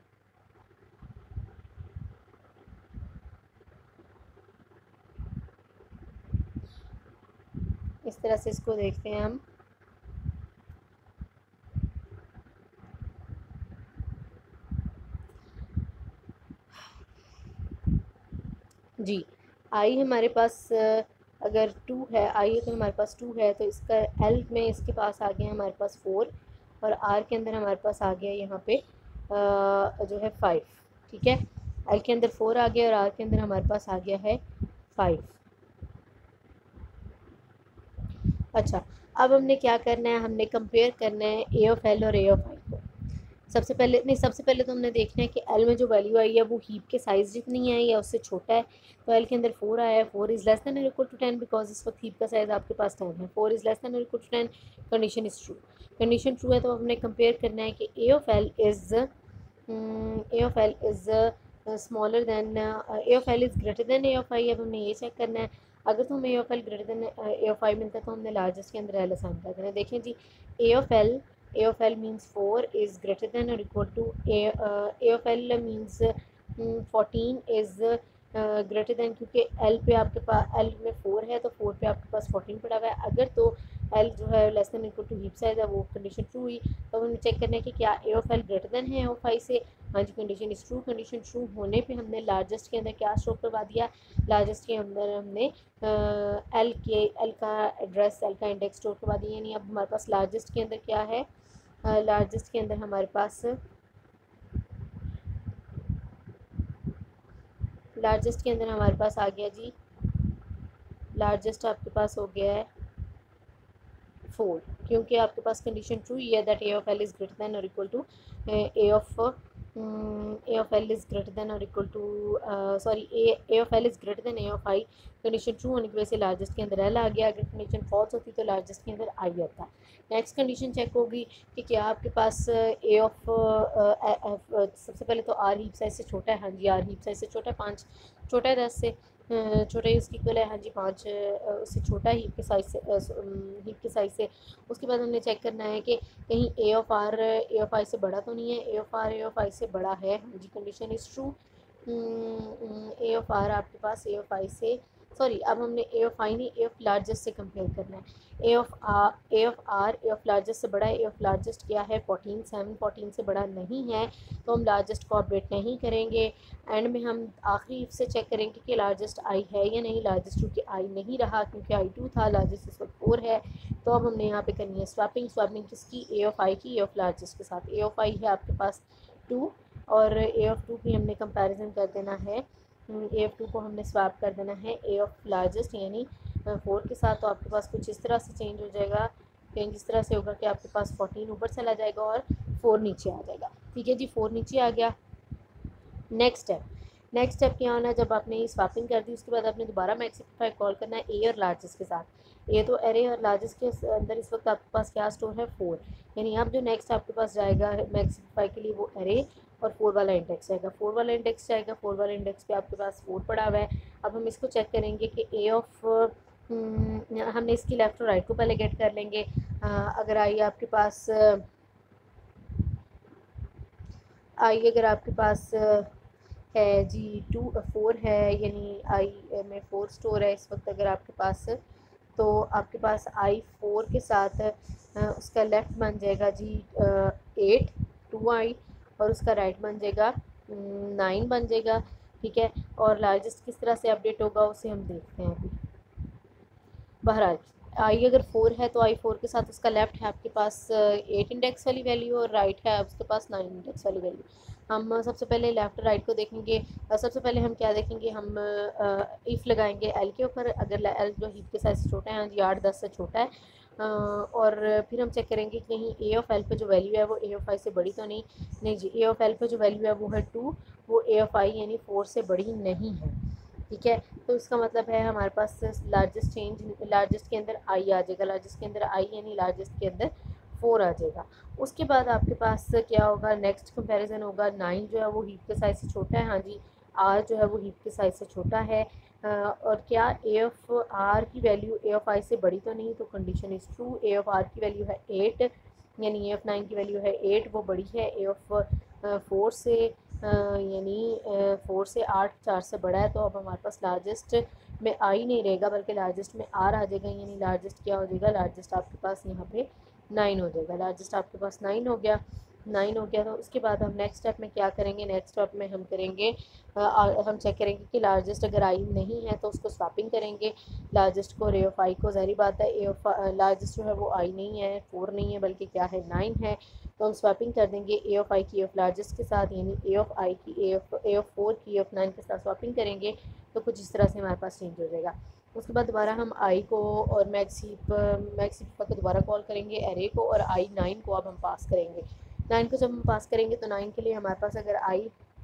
इस तरह से। इसको देखते हैं हम। जी, आई हमारे पास अगर 2 है, आई तो हमारे पास 2 है तो इसका एल में इसके पास आ गया हमारे पास 4 और आर के अंदर हमारे पास आ गया यहाँ पे जो है 5। ठीक है, एल के अंदर 4 आ गया और आर के अंदर हमारे पास आ गया है 5। अच्छा, अब हमने क्या करना है, हमने कंपेयर करना है ए ऑफ एल और ए ऑफ आई को। सबसे पहले तो हमने देखना है कि एल में जो वैल्यू आई है वो हीप के साइज़ जितनी है या उससे छोटा है। तो एल के अंदर 4 आया है, 4 इज़ लेस दैन और इक्वल टू 10 बिकॉज इस वक्त हीप का साइज़ आपके पास 10 है। 4 इज़ लेस दैन और equal to 10, condition is true. Condition true है तो हमने कंपेयर करना है कि A of L is smaller than A of L is greater than A of I. अब हमने ये चेक करना है, अगर तो हमें A of L greater than A of I मिलता है तो हमने लार्जेस्ट के अंदर एल असाइन कर देना है। देखें जी, A of L means 4 is greater than or equal to A of L means 14 is greater than, क्योंकि L पे आपके पास L में 4 है तो 4 पे आपके पास 14 पड़ा हुआ है। अगर तो L जो है less than equal to heap size है वो कंडीशन ट्रू हुई तो हमें चेक करना है कि क्या A of L greater than है A of I से। हाँ जी, condition is true. Condition true होने पे हमने लार्जेस्ट के अंदर क्या स्टोर करवा दिया, लार्जेस्ट के अंदर हमने एल का एड्रेस, एल का इंडेक्स स्टोर करवा दिया। यानी अब हमारे पास लार्जेस्ट के अंदर क्या है, लार्जेस्ट के अंदर हमारे पास लार्जेस्ट के अंदर हमारे पास आ गया जी, लार्जेस्ट आपके पास हो गया है 4, क्योंकि आपके पास कंडीशन ट्रू ही है that A of L is greater than और equal to A of L is greater than और equal to sorry A of L is greater than A of I. Condition true होने की वजह से largest के अंदर एल आ गया। अगर कंडीशन फॉल्स होती तो लार्जेस्ट के अंदर आई आता। नेक्स्ट कंडीशन चेक होगी कि क्या आपके पास ए ऑफ सबसे पहले तो आर हीप साइज से छोटा है। हाँ जी, आर हीप साइज से छोटा है, 5 छोटा है 10 से, छोटा ही उसकी इक्वल है। हाँ जी, 5 उससे छोटा हीप के साइज से, हीप के साइज से। उसके बाद हमने चेक करना है कि कहीं A of R A of I से बड़ा तो नहीं है। A of R A of I से बड़ा है। हाँ जी, condition is true. A of R आपके पास ए ऑफ आई से, सॉरी अब हमने ए ऑफ आई नहीं, ए ऑफ लार्जेस्ट से कंपेयर करना है। A of R A of largest से बड़ा है। ए ऑफ लार्जेस्ट क्या है 14, 7 14 से बड़ा नहीं है, तो हम लार्जेस्ट को अपडेट नहीं करेंगे। एंड में हम आखिरी से चेक करेंगे कि लार्जेस्ट आई है या नहीं। लार्जेस्ट क्योंकि आई नहीं रहा, क्योंकि आई 2 था, लार्जेस्ट इस वक्त 4 है। तो अब हमने यहाँ पे करनी है स्वैपिंग। स्वैपिंग किसकी, ए ऑफ आई की ए ऑफ लार्जेस्ट के साथ। ए ऑफ आई है आपके पास 2 और ए ऑफ 2 की हमने कंपैरिजन कर देना है। ए ऑफ 2 को हमने स्वैप कर देना है ए ऑफ लार्जेस्ट यानी 4 के साथ। तो आपके पास कुछ इस तरह से चेंज हो जाएगा। चेंज इस तरह से होगा कि आपके पास 14 ऊपर चला जाएगा और 4 नीचे आ जाएगा। ठीक है जी, 4 नीचे आ गया। नेक्स्ट स्टेप क्या होना है, जब आपने ये स्वैपिंग कर दी उसके बाद आपने दोबारा मैक्सिफाई कॉल करना है ए और लार्जेस्ट के साथ। ए तो एरे और लार्जेस्ट के अंदर इस वक्त आपके पास क्या स्टोर है 4, यानी अब जो नेक्स्ट आपके पास जाएगा मैक्सिफाई के लिए वो एरे और 4 वाला इंडेक्स जाएगा। 4 वाला इंडेक्स जाएगा, 4 वाले इंडेक्स पे आपके पास 4 पड़ा हुआ है। अब हम इसको चेक करेंगे कि ए ऑफ हमने इसकी लेफ़्ट और राइट को पहले गेट कर लेंगे। अगर आई आपके पास आई अगर आपके पास है जी 4 है, यानी आई में 4 स्टोर है इस वक्त अगर आपके पास, तो आपके पास आई 4 के साथ उसका लेफ़्ट बन जाएगा जी 8 2 आई और उसका राइट बन जाएगा 9 बन जाएगा। ठीक है, और लार्जेस्ट किस तरह से अपडेट होगा उसे हम देखते हैं अभी। बहरहाल आई अगर 4 है तो आई 4 के साथ उसका लेफ़्ट है आपके पास 8 इंडेक्स वाली वैल्यू और राइट है उसके पास 9 इंडेक्स वाली वैल्यू। हम सबसे पहले लेफ़्ट राइट को देखेंगे। सबसे पहले हम क्या देखेंगे, हम इफ़ लगाएंगे एल के ऊपर। अगर एल जो हीप के साइज से छोटा है, हाँ जी 8 10 से छोटा है, और फिर हम चेक करेंगे कि कहीं ए ऑफ एल पे जो वैल्यू है वो ए ऑफ आई से बड़ी तो नहीं जी। ए ऑफ एल पे जो वैल्यू है वो है 2, वो ए ऑफ आई यानी 4 से बड़ी नहीं है। ठीक है, तो इसका मतलब है हमारे पास लार्जेस्ट के अंदर आई आ जाएगा। लार्जेस्ट के अंदर आई यानी लार्जेस्ट के अंदर 4 आ जाएगा। उसके बाद आपके पास क्या होगा, नेक्स्ट कंपैरिजन होगा। 9 जो है वो हीप के साइज से छोटा है। हाँ जी, आर जो है वो हीप के साइज से छोटा है। और क्या ए ऑफ आर की वैल्यू ए ऑफ आई से बड़ी तो नहीं, तो condition is true. A of R की वैल्यू है 8 यानी ए ऑफ 9 की वैल्यू है 8, वो बड़ी है ए ऑफ 4 से, यानी 4 से 8 4 से बड़ा है। तो अब हमारे पास लार्जेस्ट में आई नहीं रहेगा बल्कि लार्जेस्ट में आर आ जाएगा, यानी लार्जेस्ट क्या हो जाएगा, लार्जेस्ट आपके पास यहाँ पे 9 हो जाएगा। लार्जेस्ट आपके पास 9 हो गया। 9 हो गया तो उसके बाद हम नेक्स्ट स्टेप में क्या करेंगे, नेक्स्ट स्टेप में हम करेंगे हम चेक करेंगे कि लार्जेस्ट अगर आई नहीं है तो उसको स्वैपिंग करेंगे। लार्जेस्ट को रे ऑफ आई को, ज़ाहिर बात है ए ऑफ लार्जेस्ट जो है वो आई नहीं है 4 नहीं है बल्कि क्या है 9 है, तो हम स्वैपिंग कर देंगे ए ऑफ आई की ए ऑफ लार्जेस्ट के साथ, यानी ए ऑफ आई की ए ऑफ 4 की ए ऑफ 9 के साथ स्वैपिंग करेंगे तो कुछ इस तरह से हमारे पास चेंज हो जाएगा। उसके बाद दोबारा हम आई को और मैक्स हीप को दोबारा कॉल करेंगे एरे को, और आई 9 को अब हम पास करेंगे। 9 को जब हम पास करेंगे तो 9 के लिए हमारे पास अगर आई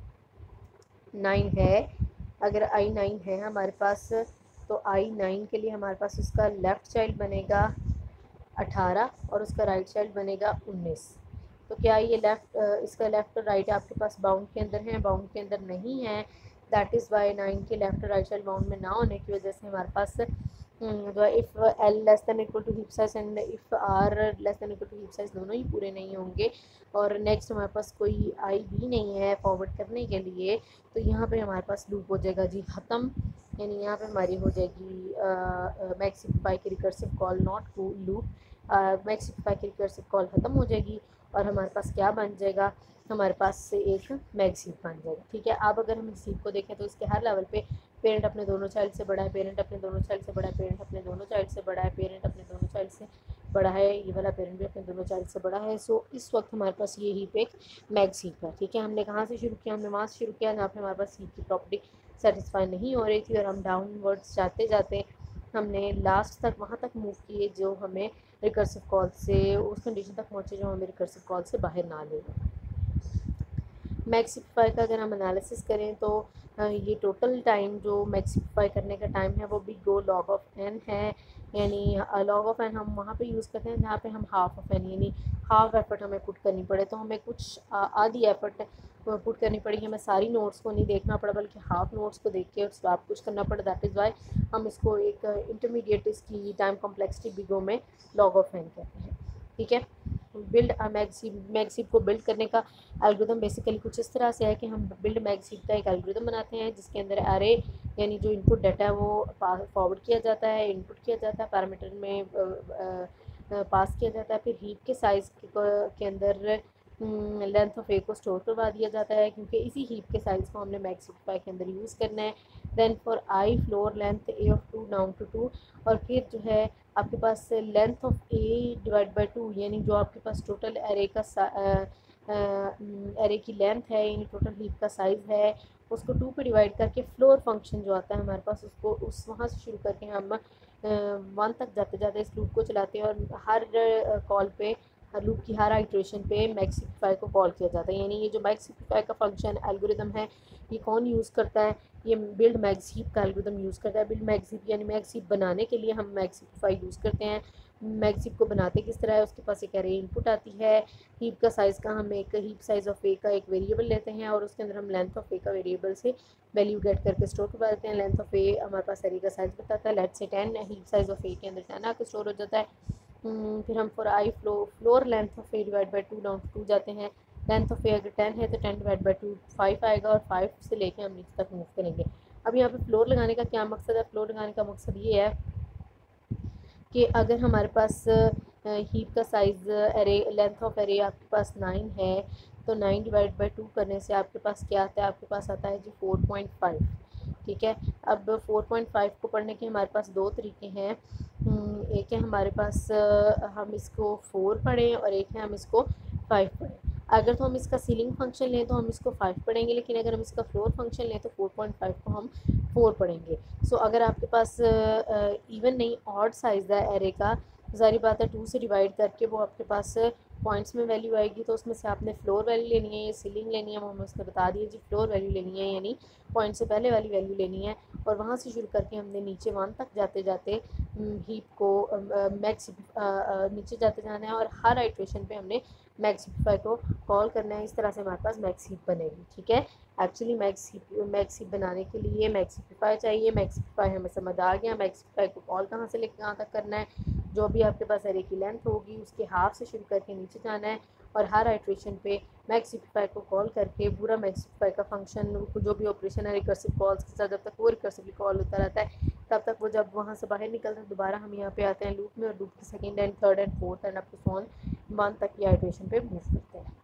9 है, अगर आई 9 है हमारे पास, तो आई 9 के लिए हमारे पास उसका लेफ़्ट चाइल्ड बनेगा 18 और उसका राइट चाइल्ड बनेगा 19। तो क्या ये इसका लेफ़्ट और राइट आपके पास बाउंड के अंदर है, बाउंड के अंदर नहीं है। दैट इज़ वाई 9 के लेफ़्ट और राइट चाइल्ड बाउंड में ना होने की वजह से हमारे पास if L less than equal to heap size and if R less than equal to heap size दोनों ही पूरे नहीं होंगे। और नेक्स्ट हमारे पास कोई आई भी नहीं है फॉरवर्ड करने के लिए, तो यहाँ पे हमारे पास लूप हो जाएगा जी ख़त्म। यानी यहाँ पे हमारी हो जाएगी मैक्सिफाई की recursive call not loop, maxify की रिकर्सिव कॉल ख़त्म हो जाएगी और हमारे पास क्या बन जाएगा, हमारे पास से एक मैक्स हीप बन जाएगा। ठीक है, अब अगर हम इस हीप को देखें तो इसके हर लेवल पे पेरेंट अपने दोनों चाइल्ड से बड़ा है, पेरेंट अपने दोनों चाइल्ड से बड़ा है, पेरेंट अपने दोनों चाइल्ड से बड़ा है, पेरेंट अपने दोनों चाइल्ड से बड़ा है, ये वाला पेरेंट भी अपने दोनों चाइल्ड से बड़ा है। सो इस वक्त हमारे पास ये हीप एक मैक्स हीप है। ठीक है, हमने कहाँ से शुरू किया, हमने वहाँ से शुरू किया जहाँ पे हमारे पास हीप की प्रॉपर्टी सेटिस्फाई नहीं हो रही थी, और हम डाउनवर्ड्स जाते जाते हमने लास्ट तक वहाँ तक मूव किए जो हमें रिकर्सिव कॉल से उस कंडीशन तक पहुँचे जो हमें रिकर्सिव कॉल से बाहर ना ले गए। मैक्सिफाई का अगर हम एनालिसिस करें तो ये टोटल टाइम जो मैक्सिफाई करने का टाइम है वो भी गो लॉग ऑफ एन है, यानी लॉग ऑफ एन हम वहाँ पे यूज़ करते हैं जहाँ पे हम हाफ ऑफ एन यानी हाफ एफर्ट हमें पुट करनी पड़े, तो हमें कुछ आधी एफर्ट पुट करनी पड़ी, हमें सारी नोट्स को नहीं देखना पड़ा बल्कि हाफ नोट्स को देख के उसके बाद कुछ करना पड़ा। दैट इज़ वाई हम इसको एक इंटरमीडिएट इसकी टाइम कॉम्प्लेक्सिटी बिगो में लॉग ऑफ एन कहते हैं। ठीक है, बिल्ड मैक्सिप को बिल्ड करने का एल्गोरिथम बेसिकली कुछ इस तरह से है कि हम बिल्ड मैक्सिप का एक एल्गोरिथम बनाते हैं जिसके अंदर एरे यानी जो इनपुट डाटा है वो फॉरवर्ड किया जाता है, इनपुट किया जाता है, पैरामीटर में पास किया जाता है, फिर हीप के साइज़ के अंदर लेंथ ऑफ ए को स्टोर करवा दिया जाता है क्योंकि इसी हीप के साइज़ को हमने मैक्सिफाई के अंदर यूज़ करना है। Then for I floor length A of 2 down to 2, और फिर जो है आपके पास length of A divide by 2 यानी जो आपके पास टोटल एरे का एरे की लेंथ है यानी टोटल हीप का साइज़ है उसको 2 पे डिवाइड करके फ्लोर फंक्शन जो आता है हमारे पास उसको उस वहाँ से शुरू करके हम 1 तक जाते जाते इस लूप को चलाते हैं, और हर कॉल पे हर लूप की हर आइट्रेशन पे मैक्सिफाई को कॉल किया जाता है। यानी ये जो मैक्सिफाई का फंक्शन एल्गोरिदम है ये कौन यूज़ करता है, ये बिल्ड मैक्सिफ का एल्गोरिथम यूज़ करता है। बिल्ड मैक्सिफ यानी मैक्सिफ बनाने के लिए हम मैक्सिफाई यूज़ करते हैं। मैक्सिफ को बनाते किस तरह है, उसके पास एक एरे इनपुट आती है, हीप का साइज़ का हम एक हीप साइज़ ऑफ ए का एक वेरिएबल लेते हैं और उसके अंदर हम लेंथ ऑफ ए का वेरिएबल से वैल्यू गेट करके स्टोर करवा देते हैं। लेंथ ऑफ ए हमारे पास एरे का साइज़ बताता है, let's say 10, heap size of ए के अंदर 10 आकर स्टोर हो जाता है। फिर हम for I floor length of A divide by 2 down to 2 जाते हैं। लेंथ ऑफ ए अगर 10 है तो 10 डिवाइड बाई 2 5 आएगा, और 5 से लेके हम नीचे तक मूव करेंगे। अब यहाँ पे फ्लोर लगाने का क्या मकसद है, फ्लोर लगाने का मकसद ये है कि अगर हमारे पास हीप का size array length of array आपके पास 9 है तो 9 डिवाइड बाई 2 करने से आपके पास क्या आता है, आपके पास आता है जी 4.5। ठीक है, अब 4.5 को पढ़ने के हमारे पास दो तरीके हैं। एक है हमारे पास हम इसको 4 पढ़ें और एक है हम इसको 5 पढ़ें। अगर तो हम इसका सीलिंग फंक्शन लें तो हम इसको 5 पढ़ेंगे, लेकिन अगर हम इसका फ्लोर फंक्शन लें तो 4.5 को हम 4 पढ़ेंगे। सो अगर आपके पास इवन नहीं ऑड साइज़ है एरे का, ज़ाहिर बात है 2 से डिवाइड करके वो आपके पास पॉइंट्स में वैल्यू आएगी, तो उसमें से आपने फ्लोर वैल्यू लेनी है या सीलिंग लेनी है वो हमें उसने बता दिया जी। फ्लोर वैल्यू लेनी है यानी पॉइंट से पहले वाली वैल्यू लेनी है, और वहाँ से शुरू करके हमने नीचे 1 तक जाते जाते हीप को मैक्स नीचे जाते जाना है, और हर आइट्रेशन पे हमने मैक्सिफाई को कॉल करना है। इस तरह से हमारे पास मैक्स हीप बनेगी। ठीक है, एक्चुअली मैक्स हीप बनाने के लिए मैक्सिफाई चाहिए। मैक्सिफाई हमें समझ आ गया, मैक्सिफाई को कॉल कहाँ से लेकर कहाँ तक करना है, जो भी आपके पास एरे की लेंथ होगी उसके हाफ से शुरू करके नीचे जाना है, और हर आइट्रेशन पे मैक्सिफाई को कॉल करके पूरा मैक्सिफाई का फंक्शन जो भी ऑपरेशन है रिकर्सिव कॉल्स के साथ जब तक वो रिकर्सिवली कॉल होता रहता है तब तक वो जब वहाँ से बाहर निकलता है दोबारा हम यहाँ पे आते हैं लूप में, और लूप की second and third and fourth and up to सॉन 1 तक की आइट्रेशन पे मूव करते हैं।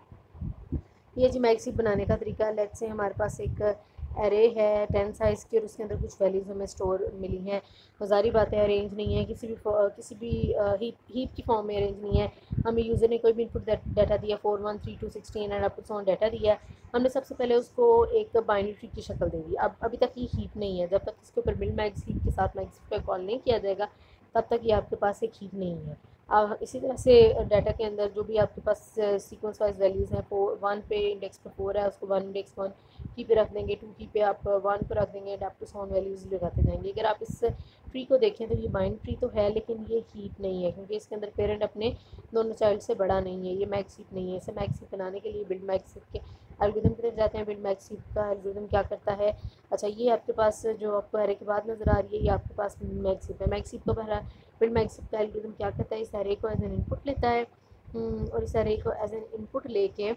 ये जी मैक्सिफ बनाने का तरीका है। लेट्स से हमारे पास एक एरे है 10 साइज़ की और उसके अंदर कुछ वैल्यूज़ हमें स्टोर मिली हैं, तो ज़ाहिर बात है अरेंज नहीं है, किसी भी हीप की फॉर्म में अरेंज नहीं है। हमें यूज़र ने कोई भी इनपुट डाटा दिया 4 1 3 2 16 एंड अप टू सॉन डाटा दिया, हमने सबसे पहले उसको एक बाइनरी ट्री की शक्ल दे दी। अब अभी तक ये हीप नहीं है, जब तक इसके ऊपर बिल्ड मैक्स हीप के साथ मैक्स पे कॉल नहीं किया जाएगा तब तक ये आपके पास एक हीप नहीं है। इसी तरह से डाटा के अंदर जो भी आपके पास सीक्वेंस वाइज वैल्यूज़ हैं 1 पे इंडेक्स पे 4 है उसको 1 इंडेक्स 1 की पे रख देंगे, 2 की पे आप 1 पे रख देंगे, अप टू सॉन वैल्यूज़ लगाते जाएंगे। अगर आप इस ट्री को देखें तो ये बाइंड ट्री तो है लेकिन ये हीप नहीं है क्योंकि इसके अंदर पेरेंट अपने दोनों चाइल्ड से बड़ा नहीं है, ये मैक्स हीप नहीं है। इसे मैक्स हीप बनाने के लिए बिल्ड मैक्स हीप के एल्गोरिथम की तरफ जाते हैं। बिल्ड मैक्स हीप का एल्गोरिथम क्या करता है, अच्छा ये आपके पास जो आपको एरे के बाद नज़र आ रही है ये आपके पास मैक्स हीप है। मैक्स हीप को बिल्ड मैक्स हीप का एल्गोरिथम क्या करता है, इस एरे को एज एन इनपुट लेता है और इस एरे को एज एन इनपुट लेके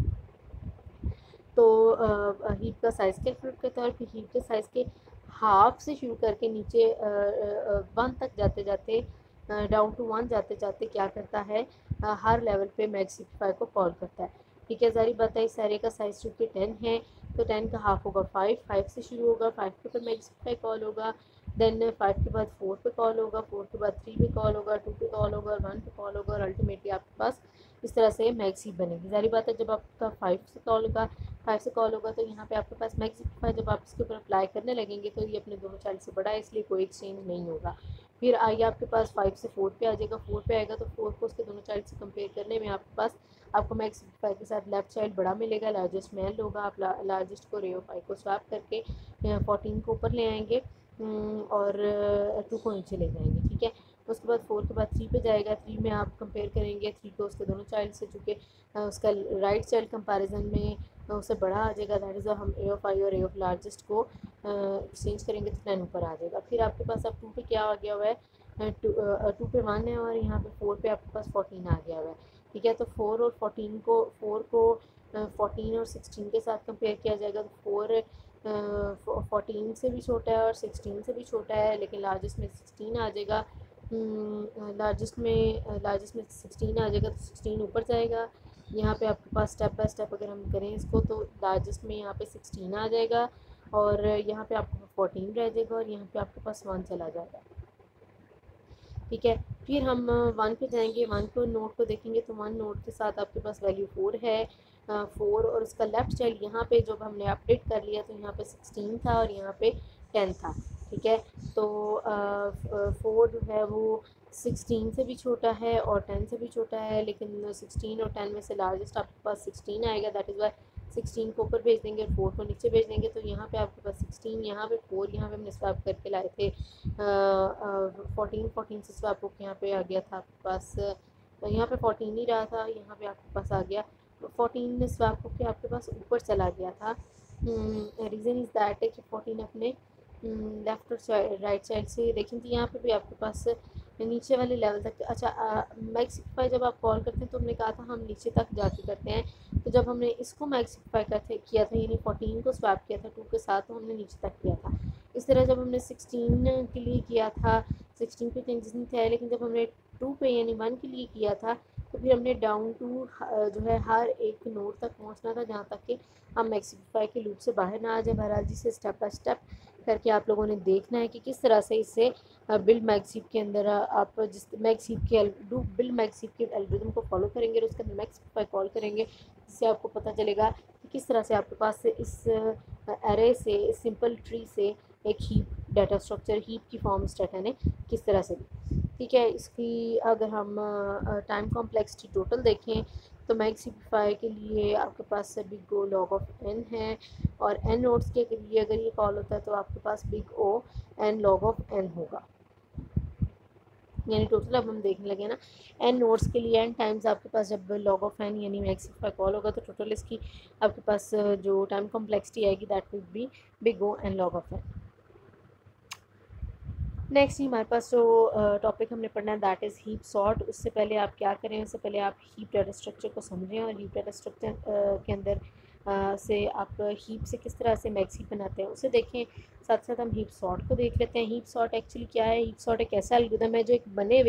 तो हीप का साइज़ कैलकुलेट करता है और फिर हीप के साइज़ के हाफ से शुरू करके नीचे 1 तक जाते जाते डाउन टू 1 जाते जाते क्या करता है, हर लेवल पे मैक्सिफाई को कॉल करता है। ठीक है, जारी बात है इस एरे का साइज चूँकि 10 है तो 10 का हाफ होगा 5, 5 से शुरू होगा, 5 के ऊपर मैक्सिफाई कॉल होगा, देन 5 के बाद 4 पे कॉल होगा, 4 के बाद 3 पे कॉल होगा, 2 पे कॉल होगा और 1 पे कॉल होगा और अल्टीमेटली आपके पास इस तरह से मैक्सी बनेगी। जारी बात है जब आपका 5 से कॉल होगा, 5 से कॉल होगा तो यहाँ पे आपके पास मैक्सिफाई जब आप इसके ऊपर अप्लाई करने लगेंगे तो ये अपने दोनों चाइल्ड से बड़ा है, इसलिए कोई एक्सचेंज नहीं होगा। फिर आइए आपके पास 5 से 4 पे आ जाएगा, 4 पे आएगा तो 4 को उसके दोनों चाइल्ड से कंपेयर करने में आपके पास आपको मैक्सिफाई के साथ लेफ्ट चाइल्ड बड़ा मिलेगा, लार्जेस्ट मेल होगा। आप लार्जेस्ट को रेयो 5 को स्वैप करके 14 को ऊपर ले आएंगे और 2 को नीचे ले जाएंगे। ठीक है, उसके बाद 4 के बाद 3 पे जाएगा, 3 में आप कंपेयर करेंगे 3 को उसके दोनों चाइल्ड से, चूँकि उसका राइट चाइल्ड कंपैरिजन में उससे बड़ा आ जाएगा, दैट इज़ हम ए ऑफ आई और ए ऑफ लार्जेस्ट को एक्सचेंज करेंगे तो 10 ऊपर आ जाएगा। फिर आपके पास अब 2 पे क्या आ गया हुआ है, 2 पे 1 है और यहाँ पे 4 पे आपके पास 14 आ गया हुआ है। ठीक है, तो 4 और 14 को 4 को 14 और 16 के साथ कंपेयर किया जाएगा तो 4 14 से भी छोटा है और 16 से भी छोटा है, लेकिन लार्जेस्ट में 16 आ जाएगा। लार्जेस्ट में 16 आ जाएगा तो 16 ऊपर जाएगा। यहाँ पे आपके पास स्टेप बाय स्टेप अगर हम करें इसको तो लार्जेस्ट में यहाँ पे 16 आ जाएगा और यहाँ पे आपको 14 रह जाएगा और यहाँ पे आपके पास 1 चला जाएगा। ठीक है, फिर हम 1 पे जाएंगे, 1 को नोट को देखेंगे तो 1 नोट के साथ आपके पास वैल्यू 4 है, 4 और उसका लेफ्ट चाइल्ड यहाँ पे जब हमने अपडेट कर लिया तो यहाँ पे 16 था और यहाँ पे 10 था। ठीक है, तो 4 जो है वो 16 से भी छोटा है और 10 से भी छोटा है, लेकिन 16 और 10 में से लार्जेस्ट आपके पास 16 आएगा, दैट इज़ वाई 16 को ऊपर भेज देंगे और 4 को नीचे भेज देंगे। तो यहाँ पे आपके पास 16, यहाँ पे 4, यहाँ पे हमने स्वैप करके लाए थे 14 से स्वैप होकर यहाँ पे आ गया था आपके पास, यहाँ पे 14 ही रहा था, यहाँ पे आपके पास आ गया 14 स्वैप होकर आपके पास ऊपर चला गया था। रीज़न इज़ दैट है कि 14 अपने लेफ्ट और राइट साइड से देखें तो यहाँ पे भी आपके पास नीचे वाले लेवल तक। अच्छा, मैक्सिफाई जब आप कॉल करते हैं तो हमने कहा था हम नीचे तक जाके करते हैं, तो जब हमने इसको मैक्सिफाई करते किया था यानी 14 को स्वैप किया था 2 के साथ तो हमने नीचे तक किया था। इस तरह जब हमने 16 के लिए किया था 16 पे चेंजेस नहीं थे, लेकिन जब हमने 2 पे यानी 1 के लिए किया था तो फिर हमने डाउन टू जो है हर एक नोड तक पहुंचना था जहां तक कि हम मैक्सिफाई के लूप से बाहर ना आ जाए। बहरहाल जिसे स्टेप बाय स्टेप करके आप लोगों ने देखना है कि किस तरह से इससे बिल्ड मैक्सिफ के अंदर आप जिस मैक्सिफ के बिल्ड मैक्सिफ के एल्गोरिथम को फॉलो करेंगे और उसके अंदर मैक्सिफाई कॉल करेंगे, जिससे आपको पता चलेगा कि किस तरह से आपके पास इस एरे से, इस सिंपल ट्री से एक हीप डाटा स्ट्रक्चर हीप की फॉर्म स्टार्ट है किस तरह से। ठीक है, इसकी अगर हम टाइम कॉम्प्लेक्सिटी टोटल देखें तो मैक्सिफाई के लिए आपके पास big O log of N है और एन नोड्स के लिए अगर ये कॉल होता है तो आपके पास big O N log of N होगा, यानी टोटल अब हम देखने लगे ना एन नोड्स के लिए एन टाइम्स आपके पास जब लॉग ऑफ एन यानी मैक्सिफाई कॉल होगा तो टोटल इसकी आपके पास जो टाइम कॉम्प्लेक्सिटी आएगी that will be big O N log of N. Next ही हमारे पास जो टॉपिक हमने पढ़ना है दैट इज़ हीप सॉर्ट। उससे पहले आप क्या करें, उससे पहले आप हीप डाटा स्ट्रक्चर को समझें और हीप डाटा स्ट्रक्चर के अंदर से आप हीप से किस तरह से मैक्स हीप बनाते हैं उसे देखें। साथ साथ हम हीप सॉर्ट को देख लेते हैं। हीप सॉर्ट एक्चुअली क्या है, हीप सॉर्ट एक ऐसा एल्गोरिथम है जो एक बने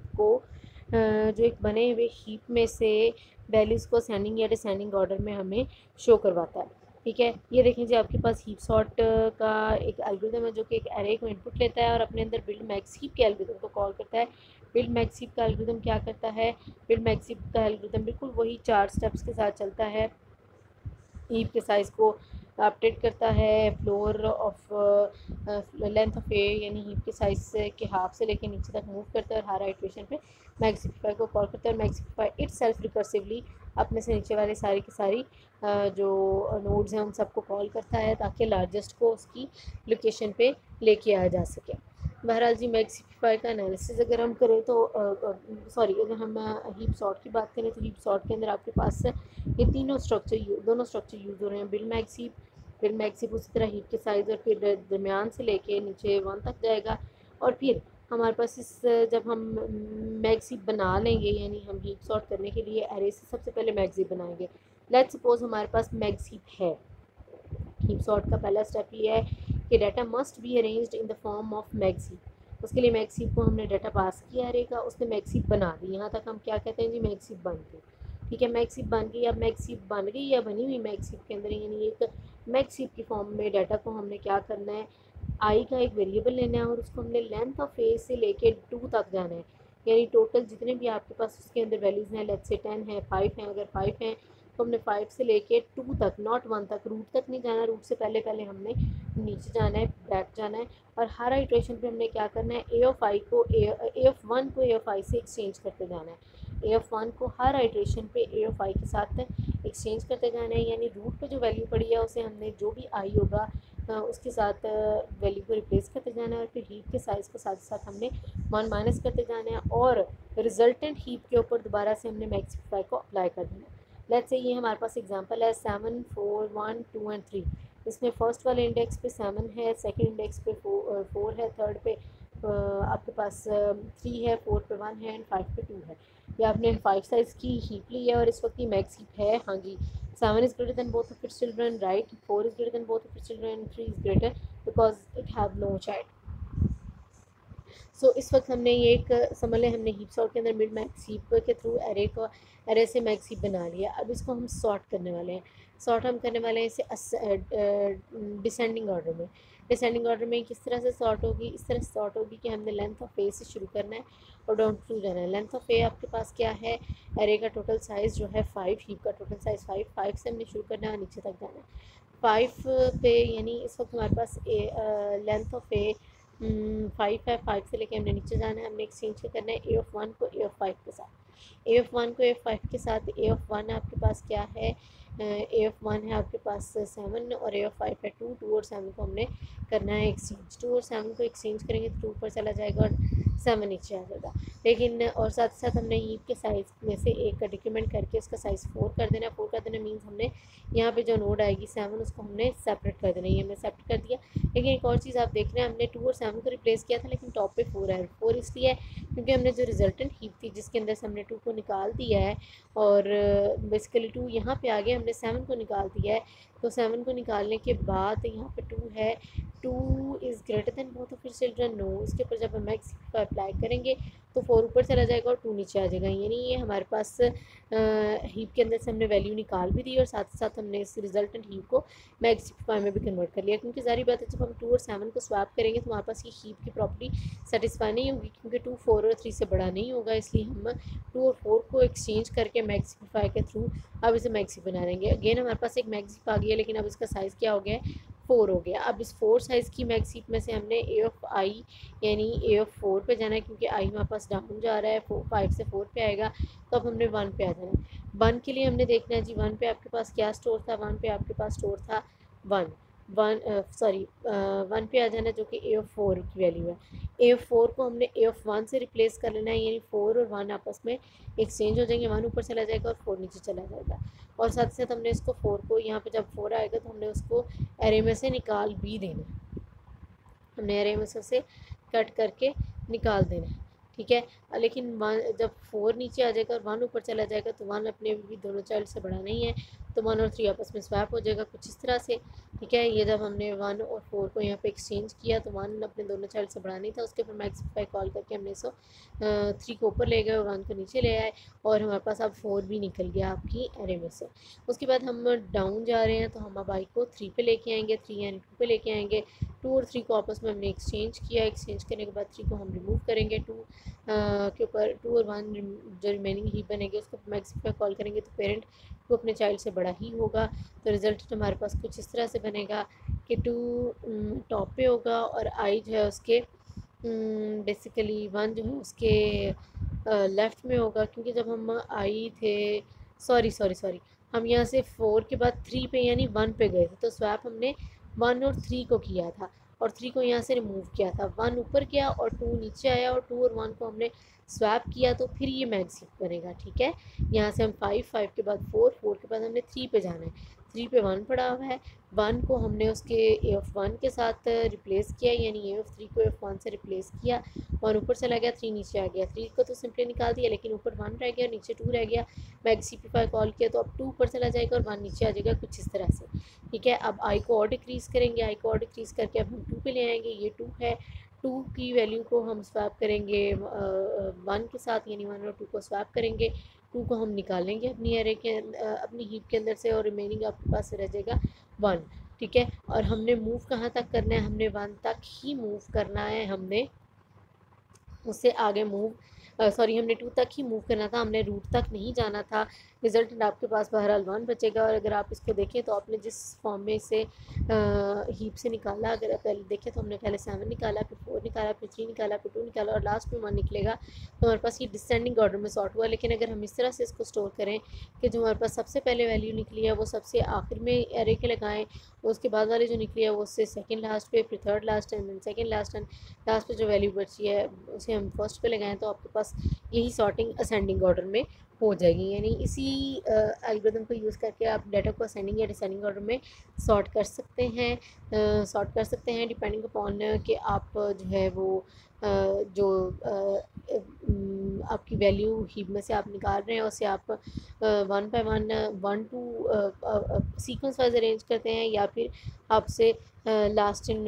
हुए हीप में से वैल्यूज़ को असेंडिंग या डिसेंडिंग ऑर्डर में हमें शो करवाता है। ठीक है, ये देखें जी आपके पास हीप सॉर्ट का एक एल्गोरिथम है जो कि एक एरे को इनपुट लेता है और अपने अंदर बिल्ड मैक्स हीप के एल्गोरिथम को कॉल करता है। बिल्ड मैक्स हीप का एल्गोरिथम क्या करता है, बिल्ड मैक्स हीप का एल्गोरिथम बिल्कुल वही 4 स्टेप्स के साथ चलता है। हीप के साइज़ को अपडेट करता है, floor of length of A यानी हीप के साइज़ के हाफ से लेके नीचे तक मूव करता है और हर आइट्रेशन पे मैक्सिफाई को कॉल करता है। मैक्सिफाई इट सेल्फ रिकर्सिवली अपने से नीचे वाले सारी की सारी जो नोड्स हैं उन सबको कॉल करता है ताकि लार्जेस्ट को उसकी लोकेशन पे लेके आया जा सके। बहरहाल जी मैक्सिफाई का एनालिसिस अगर हम करें तो अगर हम हीप सॉर्ट की बात करें तो हीप सॉर्ट के अंदर आपके पास ये दोनों स्ट्रक्चर यूज़ हो रहे हैं। बिल्ड मैक्स हीप उसी तरह हीप के साइज़ और फिर दरमियान से लेके नीचे 1 तक जाएगा और फिर हमारे पास जब हम मैक्स हीप बना लेंगे यानी हम हीप सॉर्ट करने के लिए एरे से सबसे पहले मैक्स हीप बनाएंगे। लेट्स सपोज हमारे पास मैक्स हीप है। हीप सॉर्ट का पहला स्टेप ये है कि data must be arranged in the form of max heap. उसके लिए मैक्स हीप को हमने डाटा पास किया अरे का, उसने मैक्स हीप बना दी। यहाँ तक हम क्या कहते हैं जी, मैक्स हीप बन गई। ठीक है, मैक्स हीप बन गई। अब मैक्स हीप बन गई या बनी हुई मैक्स हीप के अंदर, यानी एक मैक्स हीप की फॉर्म में डाटा को हमने क्या करना है, आई का एक वेरिएबल लेना है और उसको हमने लेंथ ऑफ ए से लेके 2 तक जाना है, यानी टोटल जितने भी आपके पास उसके अंदर वैल्यूज़ हैं, लेट्स से 10 है, 5 हैं, अगर 5 हैं तो हमने 5 से लेके 2 तक, नॉट 1 तक, रूट तक नहीं जाना, रूट से पहले पहले हमने नीचे जाना है, बैक जाना है। और हर आइट्रेशन पे हमने क्या करना है, ए ऑफ आई को ए ऑफ वन को ए ऑफ आई से एक्सचेंज करते जाना है। ए ऑफ वन को हर आइट्रेशन पे ए ऑफ आई के साथ एक्सचेंज करते जाना है, यानी रूट पे जो वैल्यू पड़ी है उसे हमने जो भी आई होगा उसके साथ वैल्यू को रिप्लेस करते जाना है, और फिर हीप के साइज़ को साथ साथ हमने 1 माइनस करते जाना है, और रिजल्टेंट हीप के ऊपर दोबारा से हमने मैक्सिफाई को अप्लाई कर देना है। लेट्स से ये हमारे पास एग्जांपल है 7 4 1 2 एंड 3। इसमें फर्स्ट वाले इंडेक्स पे 7 है, सेकंड इंडेक्स पे 4 है, थर्ड पे आपके पास 3 है, 4 पे 1 है एंड 5 पे 2 है। ये आपने 5 साइज़ की हीप ली है और इस वक्त ये मैक्स हीप है। हाँ जी, 7 is greater than both of its children, right? 4 is greater than both of its children, and 3 is greater because it have no child. इस वक्त हमने ये एक समझ लें, हमने हीप सॉर्ट के अंदर मिड मैक्स हीप के थ्रू एरे को, एरे से मैक्स हीप बना लिया। अब इसको हम सॉर्ट करने वाले हैं। सॉर्ट हम करने वाले हैं इसे डिसेंडिंग ऑर्डर में। डिसेंडिंग ऑर्डर में किस तरह से सॉर्ट होगी, इस तरह से सॉर्ट होगी कि हमने लेंथ ऑफ ए से शुरू करना है और डाउन थ्रू जाना है। लेंथ ऑफ ए आपके पास क्या है, एरे का टोटल साइज़ जो है 5, हीप का टोटल साइज़ 5 से हमने शुरू करना है, नीचे तक जाना है 5 पे, यानी इस वक्त हमारे पास लेंथ ऑफ ए 5 है। 5 से लेके हमने नीचे जाना है, हमने एक्सचेंज करना है ए ऑफ 1 को ए ऑफ 5 के साथ। ए ऑफ 1 को ए ऑफ 5 के साथ, ए ऑफ 1 आपके पास क्या है, ए ऑफ 1 है आपके पास 7 और ए ऑफ 5 है 2 और 7 को हमने करना है एक्सचेंज। 2 और 7 को एक्सचेंज करेंगे तो 2 ऊपर चला जाएगा और 7 नीचे आ जाएगा। लेकिन और साथ साथ हमने हीप के साइज़ में से एक का डिक्रीमेंट करके उसका साइज़ 4 कर देना। 4 कर देना मीन्स हमने यहाँ पे जो नोड आएगी 7 उसको हमने सेपरेट कर देना। ये हमने सेपरेट कर दिया। लेकिन एक और चीज़ आप देख रहे हैं, हमने 2 और 7 को रिप्लेस किया था लेकिन टॉप पे 4 है। 4 इसलिए है क्योंकि हमने जो रिजल्टेंट हीप थी जिसके अंदर से हमने 2 को निकाल दिया है और बेसिकली 2 यहाँ पे आ गया, हमने 7 को निकाल दिया है। तो 7 को निकालने के बाद यहाँ पे 2 है, 2 is greater than both of its children, no. इसके ऊपर जब हम मैक्स को अप्लाई करेंगे तो 4 ऊपर चला जाएगा और 2 नीचे आ जाएगा, यानी ये हमारे पास हीप के अंदर से हमने वैल्यू निकाल भी दी और साथ साथ हमने इस रिजल्टेंट हीप को मैक्सिफाई में भी कन्वर्ट कर लिया। क्योंकि सारी बात है, जब हम 2 और 7 को स्वैप करेंगे तो हमारे पास ये हीप की प्रॉपर्टी सेटिस्फाई नहीं होगी, क्योंकि 2 4 और 3 से बड़ा नहीं होगा। इसलिए हम 2 और 4 को एक्सचेंज करके मैक्सिफाई के थ्रू अब इसे मैक्सी बना देंगे। अगेन हमारे पास एक मैक्सिफ आ गई है, लेकिन अब इसका साइज़ क्या हो गया है, 4 हो गया। अब इस 4 साइज़ की मैक्सिफ में से हमने ए ऑफ आई यानी ए ऑफ 4 पे जाना है, क्योंकि आई हमारे पास डाउन जा रहा है, 5 से 4 पे आएगा, तो अब हमने 1 पे आ जाना है। 1 के लिए हमने देखना है जी, 1 पे आपके पास क्या स्टोर था, 1 पे आपके पास स्टोर था 1 1 पे आ जाना, जो कि ए ऑफ 4 की वैल्यू है। ए ऑफ 4 को हमने ए ऑफ 1 से रिप्लेस कर लेना है, यानी 4 और 1 आपस में एक्सचेंज हो जाएंगे, 1 ऊपर चला जाएगा और 4 नीचे चला जाएगा। और साथ साथ हमने इसको 4 को यहाँ पे जब 4 आएगा तो हमने उसको एरे में से निकाल भी देना है, हमने एरे में से कट करके निकाल देना है। ठीक है, लेकिन 1 जब 4 नीचे आ जाएगा और 1 ऊपर चला जाएगा तो 1 अपने भी दोनों चाइल्ड से बड़ा नहीं है, तो 1 और 3 आपस में स्वैप हो जाएगा कुछ इस तरह से। ठीक है, ये जब हमने 1 और 4 को यहाँ पे एक्सचेंज किया तो 1 अपने दोनों चाइल्ड से बड़ा नहीं था, उसके ऊपर मैक्सिफाई कॉल करके हमने इसको 3 को ऊपर ले गए और 1 को नीचे ले आए और हमारे पास अब 4 भी निकल गया आपकी एरे में से। उसके बाद हम डाउन जा रहे हैं, तो हम अब आई को 3 पे लेके आएंगे, 3 एंड 2 पे लेके आएंगे। 2 और 3 को आपस में हमने एक्सचेंज किया, एक्सचेंज करने के बाद 3 को हम रिमूव करेंगे, 2 के ऊपर 2 और 1 जो रिमेनिंग ही बनेंगे उसको मैक्सिफाई कॉल करेंगे तो पेरेंट को अपने चाइल्ड से बड़ा ही होगा। तो रिज़ल्ट हमारे पास कुछ इस तरह से बनेगा कि 2 टॉप पे होगा और आई जो है उसके बेसिकली 1 जो है उसके लेफ़्ट में होगा, क्योंकि जब हम आई थे सॉरी हम यहाँ से 4 के बाद 3 पे यानी 1 पे गए थे, तो स्वैप हमने 1 और 3 को किया था और 3 को यहाँ से रिमूव किया था। 1 ऊपर गया और 2 नीचे आया और 2 और 1 को हमने स्वैप किया, तो फिर ये मैक्सिफ बनेगा। ठीक है, यहाँ से हम 5 के बाद 4 के बाद हमने 3 पे जाना है, 3 पे 1 पड़ा हुआ है, 1 को हमने उसके ए ऑफ 1 के साथ रिप्लेस किया, यानी ए ऑफ 3 को ए ऑफ 1 से रिप्लेस किया, 1 ऊपर चला गया, 3 नीचे आ गया। 3 को तो सिंपली निकाल दिया, लेकिन ऊपर 1 रह गया और नीचे 2 रह गया। मैक्सिफाई कॉल किया तो अब 2 ऊपर चला जाएगा और 1 नीचे आ जाएगा कुछ इस तरह से। ठीक है, अब आई को और डिक्रीज़ करेंगे, आई को और डिक्रीज़ करके अब हम 2 पे ले आएंगे, ये 2 है, 2 की वैल्यू को हम स्वैप करेंगे 1 के साथ, यानी 1 और 2 को स्वैप करेंगे, 2 को हम निकालेंगे अपनी एरे के अपनी हीप के अंदर से, और रिमेनिंग आपके पास रह जाएगा 1। ठीक है, और हमने मूव कहाँ तक करना है, हमने 1 तक ही मूव करना है, हमने उससे आगे मूव सॉरी हमने 2 तक ही मूव करना था, हमने रूट तक नहीं जाना था। रिजल्टेंट आपके पास बहरहाल 1 बचेगा। और अगर आप इसको देखें तो आपने जिस फॉर्म में इसे हीप से निकाला, अगर आप पहले देखें तो हमने पहले 7 निकाला, फिर 4 निकाला, फिर 3 निकाला, फिर 2 निकाला, और लास्ट में 1 निकलेगा। तो हमारे पास ये डिसेंडिंग ऑर्डर में सॉर्ट हुआ। लेकिन अगर हम इस तरह से इसको स्टोर करें कि जो हमारे पास सबसे पहले वैल्यू निकली है वो सबसे आखिर में एरे के लगाएं, उसके बाद वाली जो निकली है वो उससे सेकेंड लास्ट पे, फिर third last and then second last, and last पे जो वैल्यू बची है उसे हम फर्स्ट पे लगाएं, तो आपके पास यही सॉर्टिंग असेंडिंग ऑर्डर में हो जाएगी। यानी इसी एल्गोरिथम को यूज़ करके आप डाटा को असेंडिंग या डिसेंडिंग ऑर्डर में सॉर्ट कर सकते हैं डिपेंडिंग अपॉन कि आप जो है वो जो आपकी वैल्यू हीप में से आप निकाल रहे हैं उसे आप 1 by 1 1 to sequence wise arrange करते हैं, या फिर आपसे लास्ट इन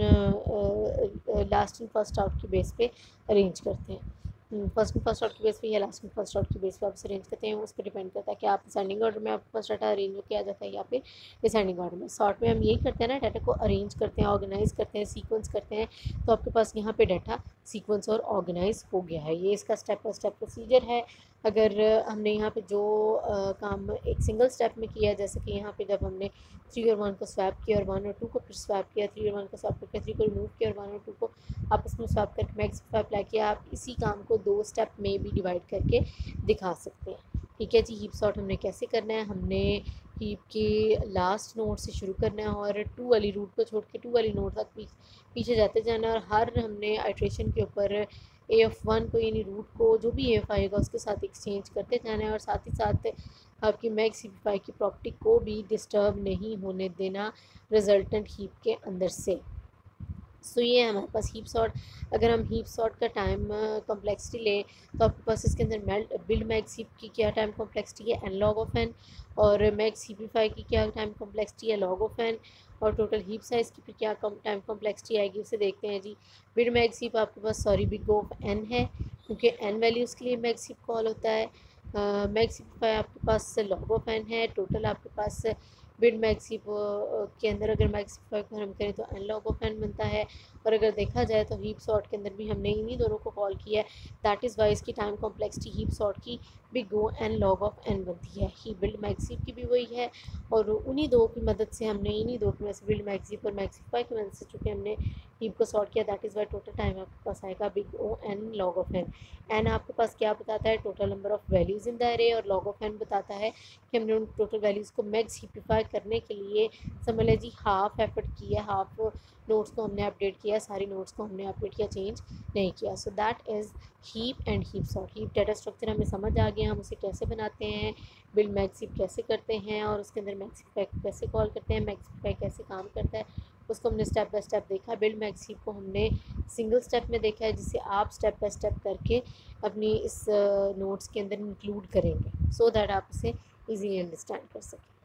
फर्स्ट आउट की बेस पे अरेंज करते हैं। फर्स्ट इन फर्स्ट आउट की बेस पे या लास्ट इन फर्स्ट आउट की बेस पे आप अरेंज करते हैं, उस पर डिपेंड करता है कि आप असेंडिंग ऑर्डर में आपको फर्स्ट डाटा अरेंज किया जाता है या फिर डिसेंडिंग ऑर्डर में। सॉर्ट में हम यही करते हैं ना, डाटा को अरेंज करते हैं, ऑर्गेनाइज करते हैं, सीक्वेंस करते हैं। तो आपके पास यहाँ पे डाटा सीक्वेंस और ऑर्गेनाइज हो गया है। ये इसका स्टेप बाय स्टेप प्रोसीजर है। अगर हमने यहाँ पे जो काम एक सिंगल स्टेप में किया है, जैसे कि यहाँ पे जब हमने 3 और 1 को स्वैप किया और 1 और 2 को फिर स्वैप किया, 3 और 1 को स्वैप करके 3 को रिमूव किया और 1 और 2 को आपस में स्वैप करके मैक्स पे अप्लाई किया, आप इसी काम को 2 स्टेप में भी डिवाइड करके दिखा सकते हैं। ठीक है जी, हीप सॉर्ट हमने कैसे करना है, हमने हीप के लास्ट नोड से शुरू करना है और 2 वाली रूट को छोड़ के 2 वाली नोड तक पीछे जाते जाना है, और हर हमने आइट्रेशन के ऊपर AF1 को यानी रूट को जो भी AF आएगा उसके साथ एक्सचेंज करते जाना है, और साथ ही साथ आपकी मैक्स हीपिफाई की प्रॉपर्टी को भी डिस्टर्ब नहीं होने देना रिजल्टेंट हीप के अंदर से। सो ये है हमारे पास हीप सॉर्ट। अगर हम हीप सॉर्ट का टाइम कॉम्प्लेक्सिटी लें तो आपके पास इसके अंदर बिल्ड मैक्स हीप की क्या टाइम कॉम्प्लेक्सिटी है, n log ऑफ n, और मैक्स हीपिफाई की क्या टाइम कॉम्प्लेक्सिटी है, log ऑफ n, और टोटल हीप साइज़ की फिर क्या टाइम कॉम्प्लेक्सिटी आएगी उसे देखते हैं जी। बिल्ड मैक्स हीप आपके पास बिग O ऑफ n है, क्योंकि n वैल्यूज़ के लिए मैक्स हीप कॉल होता है। मैक्स हीपिफाई आपके पास log ऑफ n है। टोटल आपके पास बिल्ड मैक्स हीप के अंदर अगर मैक्स हीपिफाई को हम करें तो n log ऑफ n बनता है। और अगर देखा जाए तो हीप सॉर्ट के अंदर भी हमने इन्हीं दोनों को कॉल किया है, दैट इज़ वाई इसकी टाइम कॉम्प्लेक्सिटी हीप सॉर्ट की big O n log of n बनती है। ही बिल्ड मैक्स हीप की भी वही है, और उन्हीं दो की मदद से हमने इन्हीं दो की वजह से बिल्ड मैक्स हीप और मैक्स हीपिफाई की मदद से चूँकि हमने हीप को सॉर्ट किया, that is why total time आपके पास आएगा big O n log of n। n आपके पास क्या बताता है, total number of values in the array, और log ऑफ n बताता है कि हमने उन टोटल वैल्यूज़ को मैक्स हीपिफाई करने के लिए समझ लें जी हाफ एफर्ट किया, हाफ नोट्स को हमने अपडेट किया, सारी नोट्स को हमने अपडेट किया, चेंज नहीं किया। So that is heap and heap sort. Heap data structure हमें समझ आ गया, हम उसे कैसे बनाते हैं, बिल्ड मैक्स हीप कैसे करते हैं, और उसके अंदर मैक्स हीपिफाई कैसे कॉल करते हैं, मैक्स हीपिफाई कैसे काम करता है, उसको हमने स्टेप बाय स्टेप देखा। बिल्ड मैक्स हीप को हमने सिंगल स्टेप में देखा है, जिसे आप स्टेप बाय स्टेप करके अपनी इस नोट्स के अंदर इंक्लूड करेंगे, सो दैट आप इसे ईजीली अंडरस्टैंड कर सकें।